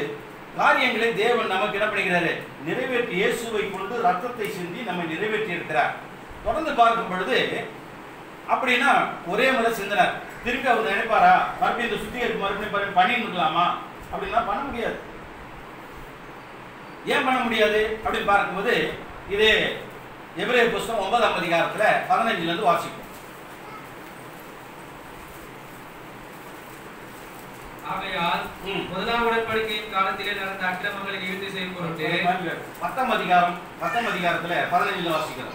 காரியங்களை தேவன் நமக்கு என்ன பண்ணுகிறாரு? நிறைவேற்றி இயேசுவை கொண்டு ரத்தத்தை சிந்தி நம்மை நிறைவேற்றி இருக்கிறார். தொடர்ந்து பார்க்கும் பொழுது அப்படின்னா ஒரே முறை சிந்தினார். திருப்பி அவர் நினைப்பாரா மறுபடியும் இந்த சுத்திகரிப்பு மறுபடியும் பண்ணிருக்கலாமா அப்படின்னா பண்ண முடியாது. ஏன் பண்ண முடியாது அப்படின்னு பார்க்கும்போது இது எபிரேயர் புஸ்தகம் ஒன்பதாம் அதிகாரத்துல பதினஞ்சுல இருந்து வாசிப்போம். ஆகையால் முதலாம் உடன்படிக்கையின் காலத்திலே நடந்த அக்கிரமங்களை நிவர்த்தி செய்யும் பொருட்டு பத்தாம் அதிகாரம் பத்தாம் அதிகாரத்துல பதினஞ்சுல வாசிக்கிறோம்.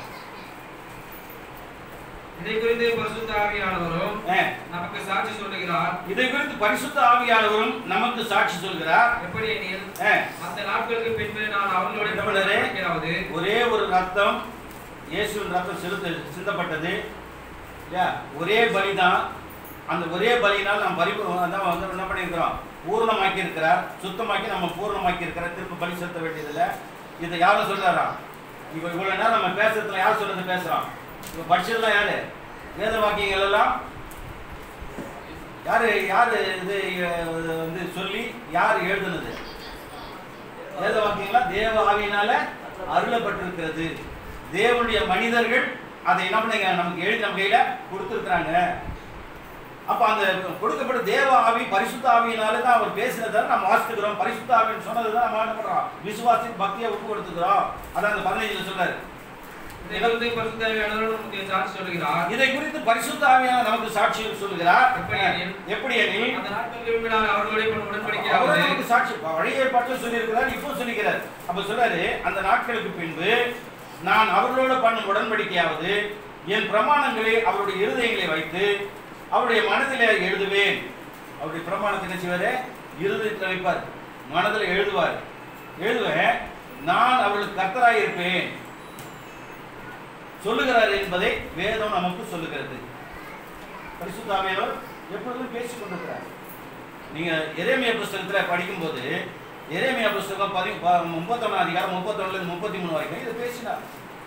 இதை குறித்து பரிசுத்த ஆவியானவரும் நமக்கு சாட்சி சொல்லுகிறார். இதை குறித்து பரிசுத்த ஆவியானவரும் நமக்கு சாட்சி சொல்கிறார். எப்படி எனில் அந்த நாட்களுக்கு பின்பு நான் அவர்களோட ஒரே ஒரு ரத்தம், இயேசுவின் ரத்தம் செலுத்த சிந்தப்பட்டது இல்லையா? ஒரே பலிதான். அந்த ஒரே பலியினால் நாம் பரிபூ வந்து என்ன பண்ணியிருக்கிறோம்? பூர்ணமாக்கி இருக்கிறார். சுத்தமாக்கி நம்ம பூர்ணமாக்கி இருக்கிறார். திரும்ப பலி செலுத்த வேண்டியதில்லை. இதை யாரும் சொல்றாரா? இப்போ இவ்வளவு நேரம் நம்ம பேசுறதுல யார் சொல்றது பேசுறோம்? இப்போ படிச்சதுலாம் யாரு? வேத வாக்கியங்கள் எல்லாம் யாரு யாரு இது வந்து சொல்லி யார் எழுதுனது? வேத வாக்கியங்கள்லாம் தேவ ஆவியினால அருளப்பட்டிருக்கிறது. தேவனுடைய மனிதர்கள் அதை என்ன பண்ணுங்க நமக்கு எழுதி நம்ம கையில கொடுத்துருக்குறாங்க. அப்ப அந்த கொடுக்கப்பட்ட தேவ ஆவி பரிசுத்த ஆவியினால தான் அவர் பேசினதை நம்ம வாசித்துக்கிறோம். பரிசுத்த ஆவின்னு சொன்னதுதான் நம்ம என்ன பண்றோம்? விசுவாசி பக்தியை ஒப்பு கொடுத்துக்கிறோம். அதான் அந்த பதினைஞ்சுல சொல்றாரு. இதை குறித்து பரிசுத்த ஆவியானவர் நமக்கு சாட்சி சொல்லுகிறார். எப்படி எனில் அந்த நாட்களுக்கு அவர்களோட உடன்படிக்கை சாட்சி பழைய ஏற்பாட்டில் சொல்லியிருக்கிறார், இப்போ சொல்லிக்கிறார். அப்ப சொல்றாரு, அந்த நாட்களுக்கு பின்பு நான் அவர்களோட பண்ணும் உடன்படிக்கையாவது என் பிரமாணங்களை அவருடைய இருதயங்களை வைத்து அவருடைய மனதிலே எழுதுவேன். அவருடைய பிரமாணத்தை என்ன செய்வாரு? இருதயத்தில் வைப்பார், மனதில் எழுதுவார். எழுதுவேன், நான் அவர்களுக்கு கர்த்தராய் இருப்பேன் சொல்லுகிறார் என்பதை வேதம் நமக்கு சொல்லுகிறது. பரிசுத்த ஆவியானவர் எப்பொழுதும் பேசிக் கொண்டிருக்கிறார். நீங்க எரேமியா புஸ்தகத்துல படிக்கும்போது எரேமியா புஸ்தகம் பதி முப்பத்தொன்னாம் அதிகாரம் முப்பத்தொன்னுல இருந்து முப்பத்தி மூணு வரைக்கும் இதை பேசினார்.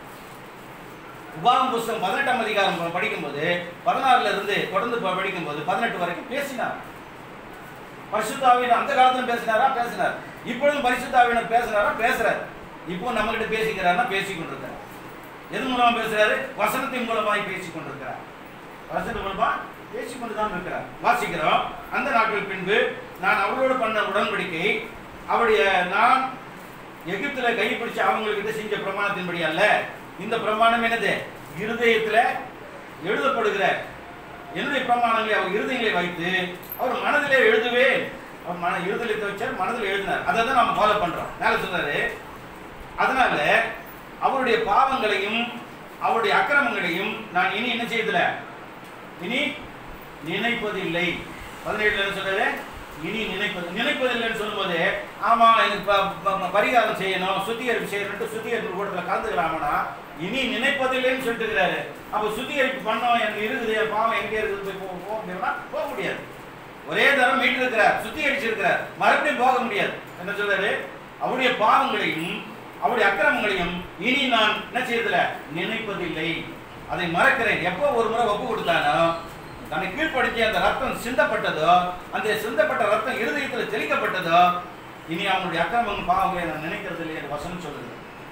உபாகம் புஸ்தகம் பதினெட்டாம் அதிகாரம் படிக்கும்போது பதினாறுல இருந்து தொடர்ந்து படிக்கும்போது பதினெட்டு வரைக்கும் பேசினார். பரிசுத்த ஆவியானவர் அந்த காலத்துல பேசினாரா? பேசினார். இப்பொழுதும் பரிசுத்த ஆவியானவர் பேசினாரா? பேசுறார். இப்போ நம்ம கிட்ட பேசிக்கிறாருன்னா பேசிக் கொண்டிருக்கிறார். எது மூலமா பேசுறாரு? வசனத்தின் மூலமாய் பேசிக் கொண்டிருக்கிறார். வசனத்தின் மூலமா பேசிக் கொண்டுதான் இருக்கிறார். வாசிக்கிறோம். அந்த நாட்கள் பின்பு நான் அவளோடு பண்ண உடன்படிக்கை அவருடைய நான் எகிப்துல கைப்பிடிச்சு அவங்ககிட்ட செஞ்ச பிரமாணத்தின்படி அல்ல. இந்த பிரமாணம் என்னது? இருதயத்துல எழுதப்படுகிற என்னுடைய பிரமாணங்களை அவர் இருதயங்களை வைத்து அவர் மனதிலே எழுதுவேன். அவர் மன இருதயத்தை வச்சார், மனதில் எழுதினார். அதை தான் நம்ம ஃபாலோ பண்றோம். மேல சொல்றாரு, அதனால அவருடைய பாவங்களையும் அவருடைய அக்கிரமங்களையும் நான் இனி என்ன செய்யல? இனி நினைப்பதில்லை. பதினேழுல என்ன சொல்றாரு? இனி நினைப்பது நினைப்பதில்லைன்னு சொல்லும்போது ஆமா எனக்கு பரிகாரம் செய்யணும், சுத்திகரிப்பு செய்யணும், சுத்திகரிப்பு கூட்டத்தில் கலந்துக்கலாமனா இனி நினைப்பதில்லைன்னு சொல்லிட்டு இருக்கிறாரு. அப்போ சுத்திகரிப்பு பண்ணோம், எனக்கு இருக்குது, என் பாவம் எங்கே இருக்குது போய் போக முடியும்னா போக முடியாது. ஒரே தரம் மீட்டு இருக்கிறார், சுத்திகரிச்சிருக்கிறார், மறுபடியும் போக முடியாது. என்ன சொல்றாரு? அவருடைய பாவங்களையும் அவருடைய அக்கிரமங்களையும் இனி நான் என்ன செய்யறதில்ல? நினைப்பதில்லை. அதை மறக்கிறேன். எப்போ ஒரு முறை ஒப்பு கொடுத்தானோ தன்னை கீழ்ப்படுத்தி அந்த ரத்தம் சிந்தப்பட்டதோ, அந்த சிந்தப்பட்ட ரத்தம் இருதயத்தில் தெளிக்கப்பட்டதோ, இனி அவனுடைய அக்கிரமங்கள் பாவங்களை நான் நினைக்கிறது இல்லை என்று வசனம் சொல்லுது.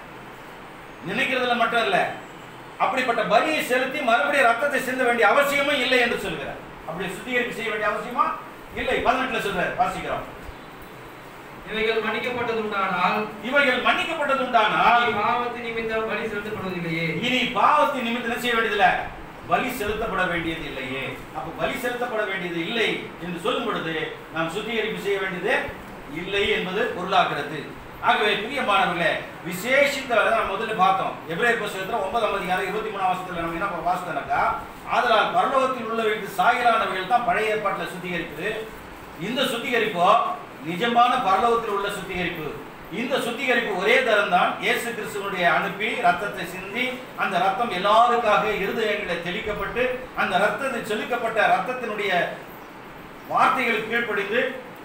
நினைக்கிறதுல மட்டும் இல்ல, அப்படிப்பட்ட பலியை செலுத்தி மறுபடியும் ரத்தத்தை சிந்த வேண்டிய அவசியமும் இல்லை என்று சொல்கிறார். அப்படி சுத்திகரிப்பு செய்ய வேண்டிய அவசியமா இல்லை. பதினெட்டுல சொல்றார், வாசிக்கிறோம். இவைகள் மன்னிக்கப்பட்டதுண்டானால் இவைகள் மன்னிக்கப்பட்டதுண்டானால் பாவத்தின் நிமித்தம் பலி செலுத்தப்படுவதில்லையே. இனி பாவத்தின் நிமித்தம் செய்ய வேண்டியதில்லை, பலி செலுத்தப்பட வேண்டியது இல்லையே. அப்ப பலி செலுத்தப்பட வேண்டியது இல்லை என்று சொல்லும் பொழுது நாம் சுத்திகரிப்பு செய்ய வேண்டியது இல்லை என்பது பொருளாகிறது. ஆகவே பிரியமானவர்களே, விசேஷித்த நம்ம முதல்ல பார்த்தோம் எபிரேயர் புத்தகத்துல ஒன்பதாம் அதிகாரம் இருபத்தி மூணாம் வசனத்துல நம்ம என்ன வாசித்தோம்னாக்கா, ஆதலால் பரலோகத்தில் உள்ளவைகளுக்கு சாயலானவைகள் தான் பழைய ஏற்பாட்டில் சுத்திகரிப்பு. இந்த சுத்திகரிப்போ நிஜமான பரலோகத்தில் உள்ள சுத்திகரிப்பு. இந்த சுத்திகரிப்பு ஒரே தரம் தான். இயேசு கிறிஸ்துவனுடைய அனுப்பி ரத்தத்தை சிந்தி அந்த ரத்தம் எல்லாருக்காக இருதயங்களை தெளிக்கப்பட்டு அந்த ரத்தத்தில் செலுத்தப்பட்ட ரத்தத்தினுடைய வார்த்தைகள் கீழ்ப்படிந்து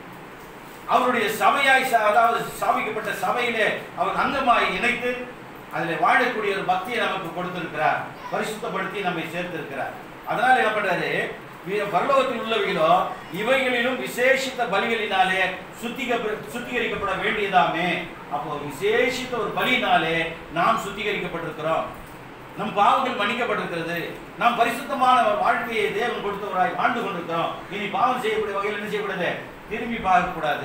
அவருடைய சபையாய், அதாவது ஸ்தாபிக்கப்பட்ட சபையிலே அவர் அங்கமாய் இணைத்து அதில் வாழக்கூடிய ஒரு பக்தியை நமக்கு கொடுத்திருக்கிறார், பரிசுத்தப்படுத்தி நம்மை சேர்த்திருக்கிறார். அதனால என்ன பண்றாரு? பரலோகத்தில் உள்ளவைகளோ இவைகளிலும் விசேஷித்த பலிகளினாலே சுத்திக சுத்திகரிக்கப்பட வேண்டியதாமே. அப்போ விசேஷித்த ஒரு பலியினாலே நாம் சுத்திகரிக்கப்பட்டிருக்கிறோம். நம் பாவங்கள் மன்னிக்கப்பட்டிருக்கிறது. நாம் பரிசுத்தமான வாழ்க்கையை தேவன் கொடுத்தவராய் வாழ்ந்து கொண்டிருக்கிறோம். இனி பாவம் செய்யக்கூடிய வகையில் என்ன செய்யக்கூடாது? திரும்பி பார்க்கக்கூடாது.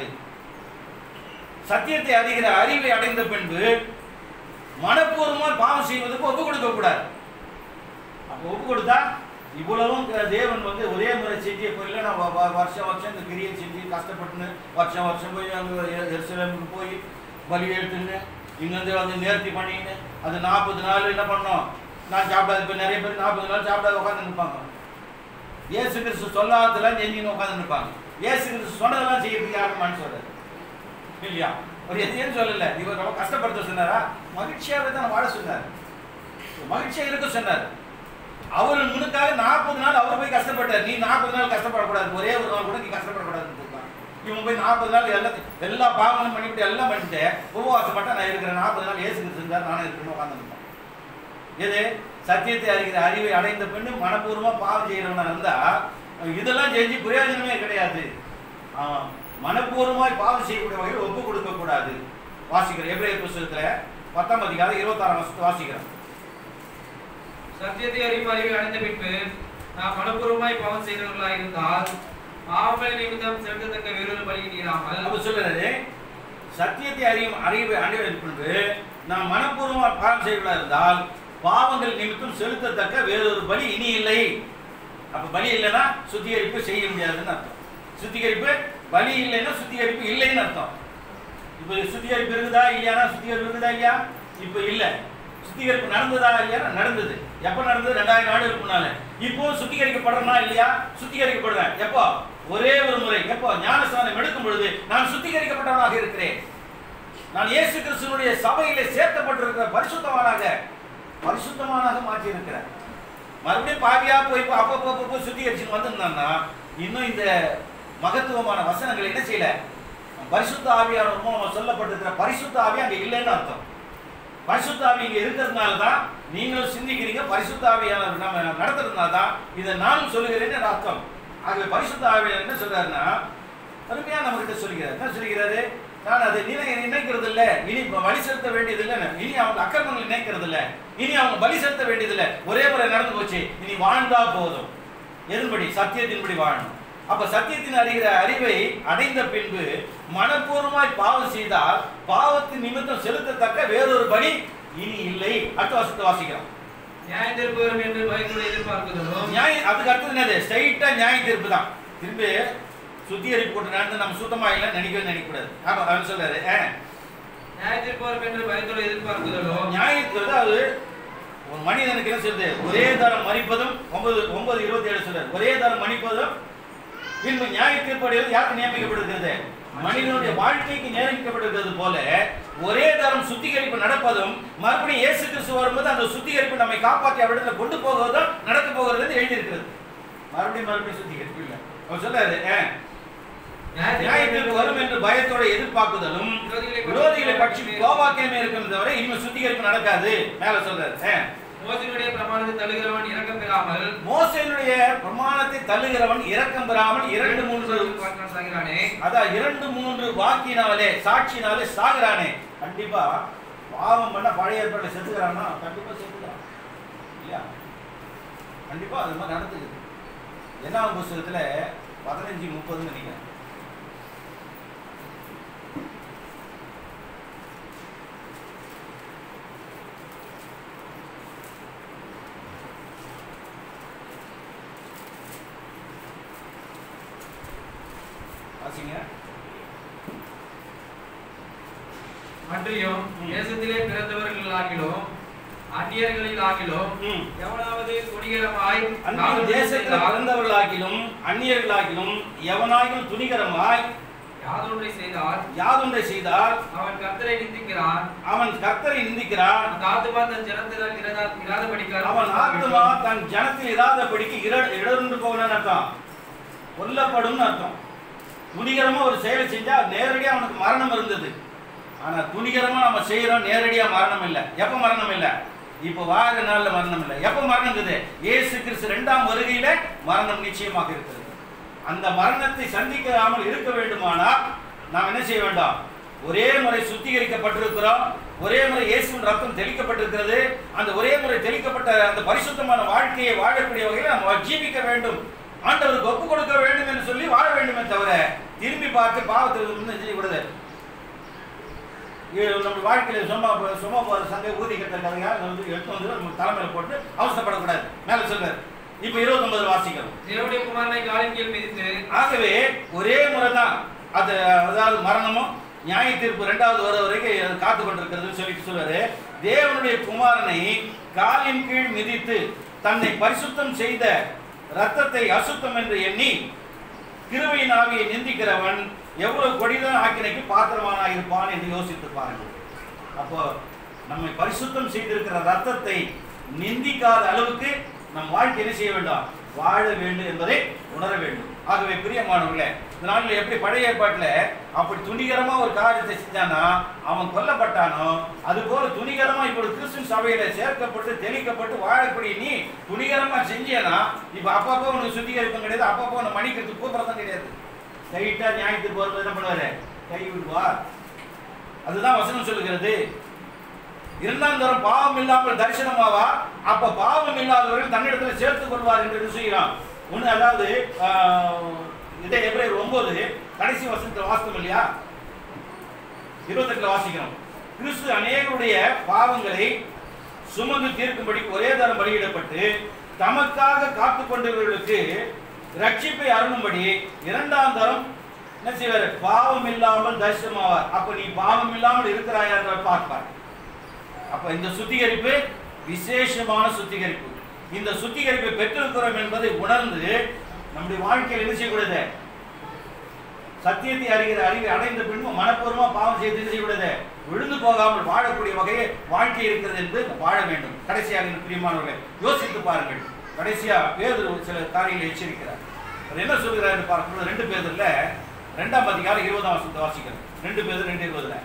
சத்தியத்தை அறிகிற அறிவை அடைந்த பின்பு மனப்பூர்வமாக பாவம் செய்வதற்கு ஒப்பு கொடுக்க கூடாது. அப்போ ஒப்பு கொடுத்தா இவ்வளவும் தேவன் வந்து ஒரே முறை செஞ்சு போயில நான் வருஷம் வருஷம் இந்த கிரியை செஞ்சு கஷ்டப்பட்டுன்னு வருஷம் வருஷம் போய் அங்கே எருசலேமுக்கு போய் பலி எடுத்துன்னு இங்கேருந்து வந்து நேர்த்தி பண்ணின்னு அது நாற்பது நாள் என்ன பண்ணோம்? நான் சாப்பிடாது. இப்போ நிறைய பேர் நாற்பது நாள் சாப்பிடாத உட்காந்து நிற்பாங்க. ஏசு கிறிஸ்து சொல்லாததெல்லாம் செஞ்சுன்னு உட்காந்து நிற்பாங்க. ஏசு கிறிஸ்து சொன்னதெல்லாம் செய்யறதுக்கு யாரும் மனசு வராது இல்லையா? ஒரு எதையும் சொல்லலை. இவர் ரொம்ப கஷ்டப்படுத்த சொன்னாரா? மகிழ்ச்சியாகவே தான் வாழ சொன்னார். மகிழ்ச்சியாக இருக்க சொன்னார். அவர் முன்னுக்காக நாற்பது நாள் அவர் போய் கஷ்டப்பட்டார். நீ நாற்பது நாள் கஷ்டப்படக்கூடாது, ஒரே ஒரு நாள் கூட நீ கஷ்டப்படக்கூடாதுன்னு இருக்கான். இவன் போய் நாற்பது நாள் எல்லாத்தையும் எல்லா பாவங்களும் பண்ணிவிட்டு எல்லாம் பண்ணிட்டு உபவாசப்பட்டா நான் இருக்கிறேன் நாற்பது நாள் ஏசு இருந்தார் நானும் இருக்கணும் உட்காந்துருப்பேன். எது? சத்தியத்தை அறிகிற அறிவை அடைந்த பெண்ணு மனப்பூர்வமாக பாவம் செய்கிறவனா இருந்தா இதெல்லாம் செஞ்சு பிரயோஜனமே கிடையாது. மனப்பூர்வமாய் பாவம் செய்யக்கூடிய வகையில் ஒப்பு கொடுக்க கூடாது. வாசிக்கிறேன் எபிரேயர் புத்தகத்துல பத்தாம் அதிகாரம் இருபத்தாறாம் வருஷத்தை வாசிக்கிறேன். சத்தியத்தை அறிவு அறிவை அடைந்த பின்பு நாம் மனப்பூர்வமாய் பாவம் செய்கிறவர்களாக இருந்தால் பாவங்களின் நிமித்தம் செலுத்தத்தக்க வேறொரு பலியை நீராமல். அப்ப சொல்றது சத்தியத்தை அறியும் அறிவை அடைந்த பின்பு நாம் மனப்பூர்வமாக பாவம் செய்கிறவர்களாக இருந்தால் பாவங்கள் நிமித்தம் செலுத்தத்தக்க வேறொரு பலி இனி இல்லை. அப்ப பலி இல்லைன்னா சுத்திகரிப்பு செய்ய முடியாதுன்னு அர்த்தம். சுத்திகரிப்பு பலி இல்லைன்னா சுத்திகரிப்பு இல்லைன்னு அர்த்தம். இப்ப சுத்திகரிப்பு இருக்குதா இல்லையானா? சுத்திகரிப்பு இருக்குதா இல்லையா? இப்ப இல்லை. சுத்திகரிப்பு நடந்ததா இல்லையா? நடந்தது. எப்ப நடந்தது? ரெண்டாயிரம் ஆண்டுகளுக்கு முன்னால. இப்போ சுத்திகரிக்கப்படுறனா இல்லையா? சுத்திகரிக்கப்படுறேன். எப்போ? ஒரே ஒரு முறை. எப்போ? ஞானஸ்நானம் எடுக்கும் பொழுது நான் சுத்திகரிக்கப்பட்டவனாக இருக்கிறேன். நான் இயேசு கிறிஸ்துவினுடைய சபையிலே சேர்க்கப்பட்டிருக்கிற பரிசுத்தவானாக பரிசுத்தமானாக மாற்றி இருக்கிறேன். மறுபடியும் பாவியா போய் அப்பப்போ சுத்திகரிச்சு வந்திருந்தான்னா இன்னும் இந்த மகத்துவமான வசனங்கள் என்ன செய்யல? பரிசுத்த ஆவியானவர் மூலமா சொல்லப்பட்டிருக்கிற பரிசுத்த ஆவி அங்கே இல்லைன்னு அர்த்தம். பரிசுத்த ஆவி இங்க இருக்கிறதுனால தான் நீங்களும் சிந்திக்கிறீங்க. பரிசுத்த ஆவியானவர் நம்ம நடத்துறதுனால தான் இதை நானும் சொல்லுகிறேன்னு அர்த்தம். ஆகவே பரிசுத்த ஆவியானவர் என்ன சொல்றாருன்னா அருமையா நம்ம கிட்ட சொல்லுகிறார். என்ன சொல்லுகிறாரு? நான் அதை நினை நினைக்கிறது இல்லை, இனி பலி செலுத்த வேண்டியது இல்லை, இனி அவங்க அக்கிரமங்கள் நினைக்கிறது இல்லை, இனி அவங்க பலி செலுத்த வேண்டியது இல்லை, ஒரே முறை நடந்து போச்சு, இனி வாழ்ந்தா போதும். எதன்படி? சத்தியத்தின்படி வாழணும். அப்ப சத்தியத்தின் அறிகிற அறிவை அடைந்த பின்பு மனப்பூர்வமாய் பாவம் செய்தால் பாவத்தின் நிமித்தம் செலுத்தத்தக்க வேறொரு பலி இனி இல்லை. அடுத்த வருஷத்தை வாசிக்கிறோம். நியாய தீர்ப்பு வரும் என்று பயத்தோடு எதிர்பார்க்கிறோம். நியாயம் அதுக்கு அடுத்தது என்னது? ஸ்ட்ரைட்டா நியாய தீர்ப்பு தான். திரும்பி சுத்திகரிப்பு போட்டு நடந்து நம்ம சுத்தமா இல்லைன்னு நினைக்கவே நினைக்கக்கூடாது. ஆமா அவன் சொல்றாரு நியாய தீர்ப்பு வரும் என்று பயத்தோடு எதிர்பார்க்கிறோம். நியாயத்துக்கு அது ஒரு மனிதனுக்கு என்ன சொல்றது? ஒரே தரம் மறிப்பதும் ஒன்பது ஒன்பது இருபத்தி ஏழு சொல்றாரு. ஒரே தரம் மன்னிப்பதும் பின்பு நியாய தீர்ப்படைவது யாருக்கு நியமிக்கப்படுகிறது? மனிதனுடைய வாழ்க்கைக்கு நியமிக்கப்படுகிறது போல ஒரே தரம் சுத்திகரிப்பு நடப்பதும் மறுபடியும் இயேசு கிறிஸ்து வரும்போது அந்த சுத்திகரிப்பு நம்மை காப்பாற்றி அவரிடத்துல கொண்டு போவதும் நடக்க போகிறது எழுதியிருக்கிறது. மறுபடியும் மறுபடியும் சுத்திகரிப்பு இல்லை. அவர் சொல்றாரு நியாய தீர்ப்பு வரும் என்று பயத்தோட எதிர்பார்க்குதலும் விரோதிகளை பற்றி கோபாக்கியமே இருக்கும் தவிர இனிமே சுத்திகரிப்பு நடக்காது. மேல சொல்றாரு மோசேயுடைய பிரமாணத்தை தள்ளுகிறவன் இரக்கம் பெறாமல் மோசேயுடைய பிரமாணத்தை தள்ளுகிறவன் இரக்கம் பெறாமல் இரண்டு மூன்று சாகிறானே. அதான் இரண்டு மூன்று வாக்கினாலே சாட்சினாலே சாகிறானே. கண்டிப்பா பாவம் பண்ண பழைய ஏற்பாடுல செத்துக்கிறான்னா கண்டிப்பா செத்துக்கிறான் இல்லையா? கண்டிப்பா அது மாதிரி நடந்துக்குது. என்ன புஸ்தகத்துல பதினஞ்சு முப்பதுன்னு நினைக்கிறேன். மற்றியும் தேசத்திலே பிறந்தவர்களாகிலும் அந்நியர்களில் ஆகிலும் எவனாவது துணிகரமாய் தேசத்தில் பிறந்தவர்களாகிலும் அந்நியர்களாகிலும் எவனாகிலும் துணிகரமாய் யாதொன்றை செய்தால் யாதொன்றை செய்தால் அவன் கர்த்தரை நிந்திக்கிறான். அவன் கர்த்தரை நிந்திக்கிறான். அந்த ஆத்துமா தன் ஜனத்தில் இராதபடிக்கு அவன் ஆத்துமா தன் ஜனத்தில் இராதபடிக்கு இடர்ந்து போகணும்னு அர்த்தம். கொல்லப்படும் அர்த்தம். துணிகரமா ஒரு செயலை செஞ்சா நேரடியா அவனுக்கு மரணம் இருந்தது. ஆனா துணிகரமா நம்ம செய்யறோம், நேரடியா மரணம் இல்லை. எப்ப மரணம் இல்லை? இப்போ வார நாள்ல மரணம் இல்லை. எப்ப மரணம் இருக்குது? இயேசு கிறிஸ்து இரண்டாம் வருகையில மரணம் நிச்சயமாக இருக்கிறது. அந்த மரணத்தை சந்திக்காமல் இருக்க வேண்டுமானால் நாம் என்ன செய்ய வேண்டாம்? ஒரே முறை சுத்திகரிக்கப்பட்டிருக்கிறோம், ஒரே முறை இயேசுவின் ரத்தம் தெளிக்கப்பட்டிருக்கிறது. அந்த ஒரே முறை தெளிக்கப்பட்ட அந்த பரிசுத்தமான வாழ்க்கையை வாழக்கூடிய வகையில் நாம் ஜீவிக்க வேண்டும், ஆண்டவருக்கு ஒப்பு கொடுக்க வேண்டும் என்று சொல்லி வாழ வேண்டுமே தவிர திரும்பி பார்த்து பாவத்திலிருந்து செய்யக்கூடாது. நம்ம வாழ்க்கையில் சும்மா சும்மா போகிற சந்தை ஊதி கட்ட கதையாக வந்து எடுத்து வந்து நம்ம தலைமையில் போட்டு அவசரப்படக்கூடாது. மேலே சொல்றாரு. இப்ப இருபத்தி ஒன்பது வாசிக்கிறோம். தேவனுடைய குமாரனை காலின் கீழ் மிதித்து. ஆகவே ஒரே முறை தான் அது, அதாவது மரணமும் நியாய தீர்ப்பு இரண்டாவது வர வரைக்கும் காத்து கொண்டிருக்கிறது சொல்லிட்டு சொல்றாரு. தேவனுடைய குமாரனை காலின் கீழ் மிதித்து தன்னை பரிசுத்தம் செய்த ரத்தத்தை அசுத்தம் என்று எண்ணி கிருபையின் ஆவியை நிந்திக்கிறவன் எவ்வளவு கொடிதான் ஆக்கினைக்கு பாத்திரமானா இருப்பான் என்று யோசித்து பாருங்கள். அப்போ நம்மை பரிசுத்தம் செய்திருக்கிற ரத்தத்தை நிந்திக்காத அளவுக்கு நம் வாழ்க்கை என்ன செய்ய வேண்டாம்? வாழ வேண்டும் என்பதை உணர வேண்டும். ஆகவே பிரியமானவர்களே, இந்த நாளில் எப்படி பழைய ஏற்பாட்டில் அப்படி துணிகரமா ஒரு காரியத்தை செஞ்சானா அவன் கொல்லப்பட்டானோ, அது போல துணிகரமா இப்படி கிறிஸ்துவின் சபையில சேர்க்கப்பட்டு தெளிக்கப்பட்டு வாழக்கூடிய நீ துணிகரமா செஞ்சேனா இப்ப அப்பப்போ உனக்கு சுத்திகரிப்பும் கிடையாது, அப்பப்போ உன்னை மணிக்கிறதுக்கு கூப்பிடறதும் கிடையாது. கைட்டா நியாயத்துக்கு போறது என்ன பண்ணுவாரு? கை விடுவார். அதுதான் வசனம் சொல்லுகிறது. இரண்டாம் தரம் பாவம் இல்லாமல் தரிசனமாவா, அப்ப பாவம் இல்லாதவர்கள் தன்னிடத்தில் சேர்த்துக் கொள்வார் என்று செய்யலாம். ஒண்ணு, அதாவது இதே எபிரேயர் ஒன்பது கடைசி வசனத்தில் வாசித்தோம் இல்லையா? இருபத்தி எட்டுல வாசிக்கிறோம். கிறிஸ்து அநேகருடைய பாவங்களை சுமந்து தீர்க்கும்படி ஒரே தரம் பலியிடப்பட்டு தமக்காக காத்து கொண்டவர்களுக்கு ரட்சிப்பை அருளும்படி இரண்டாம் தரம் என்ன செய்வார்? பாவம் இல்லாமல் தரிசனமாவார். அப்ப நீ பாவம் இல்லாமல் இருக்கிறாயா என்று பார்ப்பார். அப்ப இந்த சுத்திகரிப்பு விசேஷமான சுத்திகரிப்பு. இந்த சுத்திகரிப்பை பெற்றிருக்கிறோம் என்பதை உணர்ந்து நம்முடைய வாழ்க்கையில் என்ன செய்யக்கூடாது? சத்தியத்தை அறிகிற அறிவை அடைந்த பின்பு மனப்பூர்வமா பாவம் செய்து செய்யக்கூடாது. விழுந்து போகாமல் வாழக்கூடிய வகையை வாழ்க்கை இருக்கிறது என்று வாழ வேண்டும். கடைசியாக பிரியமானவர்கள் யோசித்து பாருங்கள். கடைசியா பேதுரு சில காரியங்களை எச்சரிக்கிறார். அது என்ன சொல்கிறார் பார்க்கும்போது ரெண்டு பேதுல ரெண்டாம் அதிகாரம் இருபதாம் வசனத்தை வாசிக்கிறோம். ரெண்டு பேதுரு ரெண்டு இருபதுல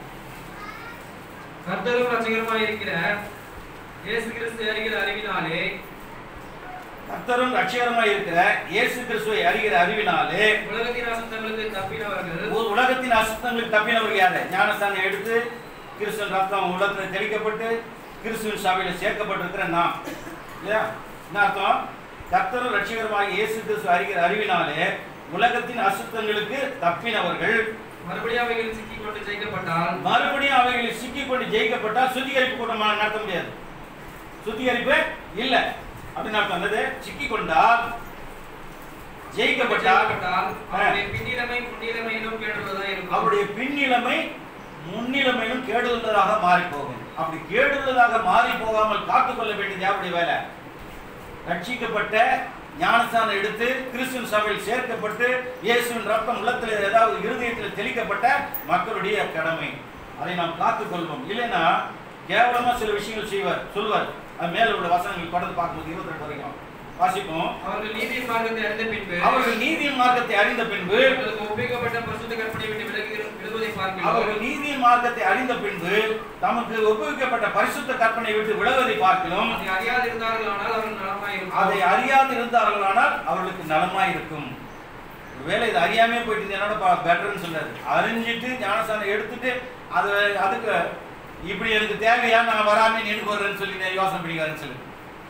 கர்த்தரும் ரட்சகருமாய் இருக்கிற இயேசு கிறிஸ்து அறிகிற அறிவினாலே கர்த்தரும் ரட்சகருமாய் இருக்கிற இயேசு கிறிஸ்துவை அறிகிற அறிவினாலே உலகத்தின் அசுத்தங்களுக்கு தப்பினவர்கள். ஒரு உலகத்தின் அசுத்தங்களுக்கு தப்பினவர்கள் யாரு? ஞானஸ்தானம் எடுத்து கிறிஸ்துவின் ரத்தம் உள்ளத்தில் தெளிக்கப்பட்டு கிறிஸ்துவின் சபையில சேர்க்கப்பட்டிருக்கிற நாம் இல்லையா? என்ன அர்த்தம்? கர்த்தரும் ரட்சகருமாய் இயேசு கிறிஸ்து அறிகிற அறிவினாலே உலகத்தின் அசுத்தங்களுக்கு தப்பினவர்கள். மறுபடியும் அவைகளில் சிக்கிக் கொண்டு ஜெயிக்கப்பட்டால் மறுபடியும் அவைகளில் சிக்கிக் கொண்டு ஜெயிக்கப்பட்டால் சுத்திகரிப்பு கூட்டமாக நடத்த முடியாது. சுத்திகரிப்பு இல்ல அப்படின்னு அர்த்தம். என்னது? சிக்கிக் கொண்டால் ஜெயிக்கப்பட்டால் அவருடைய பின்னிலைமை முன்னிலைமையிலும் கேடுள்ளதாக இருக்கும். அவருடைய பின்னிலைமை முன்னிலைமையிலும் கேடுள்ளதாக மாறி போகும். அப்படி கேடுள்ளதாக மாறி போகாமல் காத்துக்கொள்ள வேண்டியது யாருடைய வேலை? ரட்சிக்கப்பட்ட ஞானஸ்தானம் எடுத்து கிறிஸ்துவின் சபையில் சேர்க்கப்பட்டு இயேசுவின் ரத்தம் உள்ளத்தில் ஏதாவது இருதயத்தில் தெளிக்கப்பட்ட மக்களுடைய கடமை. அதை நாம் காத்துக்கொள்வோம். இல்லைன்னா கேவலமா சில விஷயங்கள் செய்வார் சொல்வார். அது மேல உள்ள வசனங்கள் தொடர்ந்து பார்க்கும்போது இருபத்தி ரெண்டு வரைக்கும் வாசிப்போம். அவர்கள் நீதியின் மார்க்கத்தை அறிந்த பின்பு அவர்கள் நீதியின் மார்க்கத்தை அறிந்த பின்பு ஒப்புவிக்கப்பட்ட பரிசுத்த கற்பனை விட்டு விலகுவதை பார்க்கிறோம். அவர்கள் நீதியின் மார்க்கத்தை அறிந்த பின்பு தமக்கு ஒப்புவிக்கப்பட்ட பரிசுத்த கற்பனை விட்டு விலகுவதை பார்க்கிறோம். அதை அறியாதிருந்தார்களானால் அவர்கள் நலமாயிருக்கும். அதை அறியாதிருந்தார்களானால் அவர்களுக்கு நலமாயிருக்கும். ஒருவேளை இது அறியாமே போயிட்டு என்னோட பெட்டர்ன்னு சொல்றாரு. அறிஞ்சிட்டு ஞானஸ்தானம் எடுத்துட்டு அது அதுக்கு இப்படி எனக்கு தேவையா நான் வராமே நின்று போடுறேன்னு சொல்லி யோசனை பண்ணிக்காருன்னு சொல்லி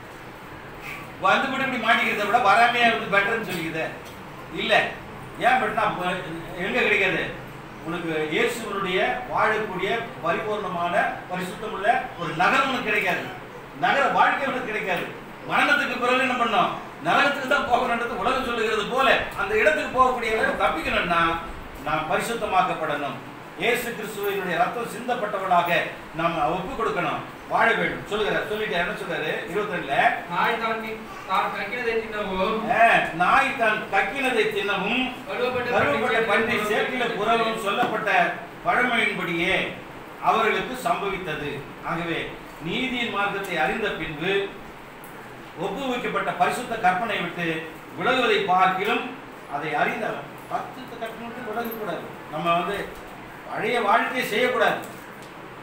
வந்து கூட இப்படி மாட்டிக்கிறத விட வராமையா இருந்து பெட்டர்ன்னு சொல்லிக்குது இல்ல. ஏன் பெட்டா எங்க கிடைக்காது? உனக்கு இயேசுவனுடைய வாழக்கூடிய பரிபூர்ணமான பரிசுத்தம் உள்ள ஒரு நகரம் உனக்கு கிடைக்காது. நகர வாழ்க்கை உனக்கு கிடைக்காது. மரணத்துக்கு பிறகு என்ன பண்ணோம்? நரகத்துக்கு தான் போகணுன்றது உலகம் சொல்லுகிறது போல அந்த இடத்துக்கு போகக்கூடிய தப்பிக்கணும்னா நாம் பரிசுத்தமாக்கப்படணும். இயேசு கிறிஸ்துவினுடைய ரத்தம் சிந்தப்பட்டவர்களாக நாம் ஒப்பு கொடுக்கணும், வாழ வேண்டும் சொல்லுகிறார். சொல்லிட்டு என்ன சொல்றாரு? இருபத்தி ரெண்டுல நாய் தான் தான் கக்கினதை தின்னவும் நாய் தான் கக்கினதை தின்னவும் கருவப்பட்ட பன்றி சேற்றில புறவும் சொல்லப்பட்ட பழமொழியின்படியே அவர்களுக்கு சம்பவித்தது. ஆகவே நீதியின் மார்க்கத்தை அறிந்த பின்பு ஒப்புவிக்கப்பட்ட பரிசுத்த கற்பனை விட்டு விலகுவதை பார்க்கிலும் அதை அறிந்தவன் பரிசுத்த கற்பனை விட்டு விலகக்கூடாது. நம்ம வந்து பழைய வாழ்க்கையை செய்யக்கூடாது.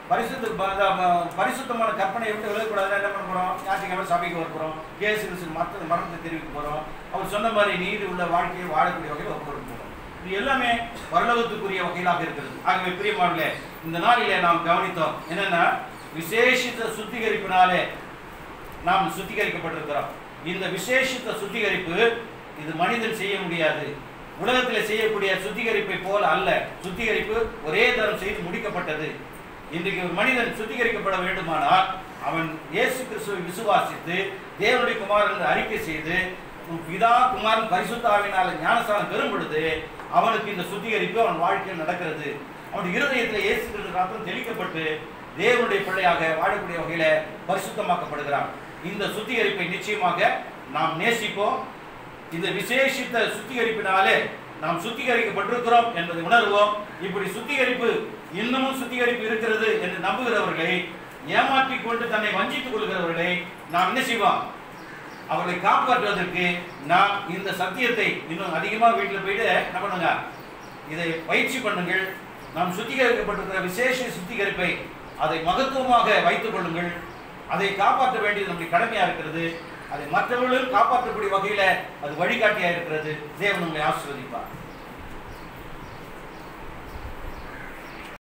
பரிசுத்த ப- பரிசுத்தமான கற்பனை விட்டு விலகக்கூடாதுன்னா என்ன பண்ண போகிறோம்? ஞாயிற்றுக்கிழமை சபைக்கு வர போகிறோம், கேசு கிறிஸ்து மற்ற மரணத்தை தெரிவிக்க போகிறோம், அவர் சொன்ன மாதிரி நீதி உள்ள வாழ்க்கையை வாழக்கூடிய வகையில் ஒப்புக்கொடுக்க போகிறோம். இது எல்லாமே பரலோகத்துக்குரிய வகையிலாக இருக்கிறது. ஆகவே பிரியமானவர்களே, இந்த நாளிலே நாம் கவனித்தோம் என்னன்னா, விசேஷித்த சுத்திகரிப்பினாலே நாம் சுத்திகரிக்கப்பட்டிருக்கிறோம். இந்த விசேஷித்த சுத்திகரிப்பு இது மனிதன் செய்ய முடியாது. உலகத்தில் செய்யக்கூடிய சுத்திகரிப்பை போல அல்ல. சுத்திகரிப்பு ஒரே தரம் செய்து முடிக்கப்பட்டது. இன்றைக்கு ஒரு மனிதன் சுத்திகரிக்கப்பட வேண்டுமானால் அவன் இயேசு கிறிஸ்துவை விசுவாசித்து தேவனுடைய குமாரன் என்று அறிக்கை செய்து பிதா குமாரன் பரிசுத்த ஆவியினால ஞானஸ்நானம் பெறும் பொழுது அவனுக்கு இந்த சுத்திகரிப்பு அவன் வாழ்க்கையில் நடக்கிறது. அவனுடைய இருதயத்தில் இயேசு கிறிஸ்து ரத்தம் தெளிக்கப்பட்டு தேவனுடைய பிள்ளையாக வாழக்கூடிய வகையில பரிசுத்தமாக்கப்படுகிறான். இந்த சுத்திகரிப்பை நிச்சயமாக நாம் நேசிப்போம். இந்த விசேஷித்த சுத்திகரிப்பினாலே நாம் சுத்திகரிக்கப்பட்டிருக்கிறோம் என்பதை உணர்வோம். இப்படி சுத்திகரிப்பு இன்னமும் சுத்திகரிப்பு இருக்கிறது என்று நம்புகிறவர்களை, ஏமாற்றிக் கொண்டு தன்னை வஞ்சித்துக் கொள்கிறவர்களை நாம் என்ன செய்வோம்? அவர்களை காப்பாற்றுவதற்கு நாம் இந்த சத்தியத்தை இன்னும் அதிகமாக வீட்டில் போயிட்டு என்ன பண்ணுங்க, இதை பயிற்சி பண்ணுங்கள். நாம் சுத்திகரிக்கப்பட்டிருக்கிற விசேஷ சுத்திகரிப்பை அதை மகத்துவமாக வைத்துக் கொள்ளுங்கள். அதை காப்பாற்ற வேண்டியது நம்முடைய கடமையா இருக்கிறது. அதை மற்றவர்களும் காப்பாற்றக்கூடிய வகையில அது வழிகாட்டியா இருக்கிறது. தேவன் உங்களை ஆசீர்வதிப்பார்.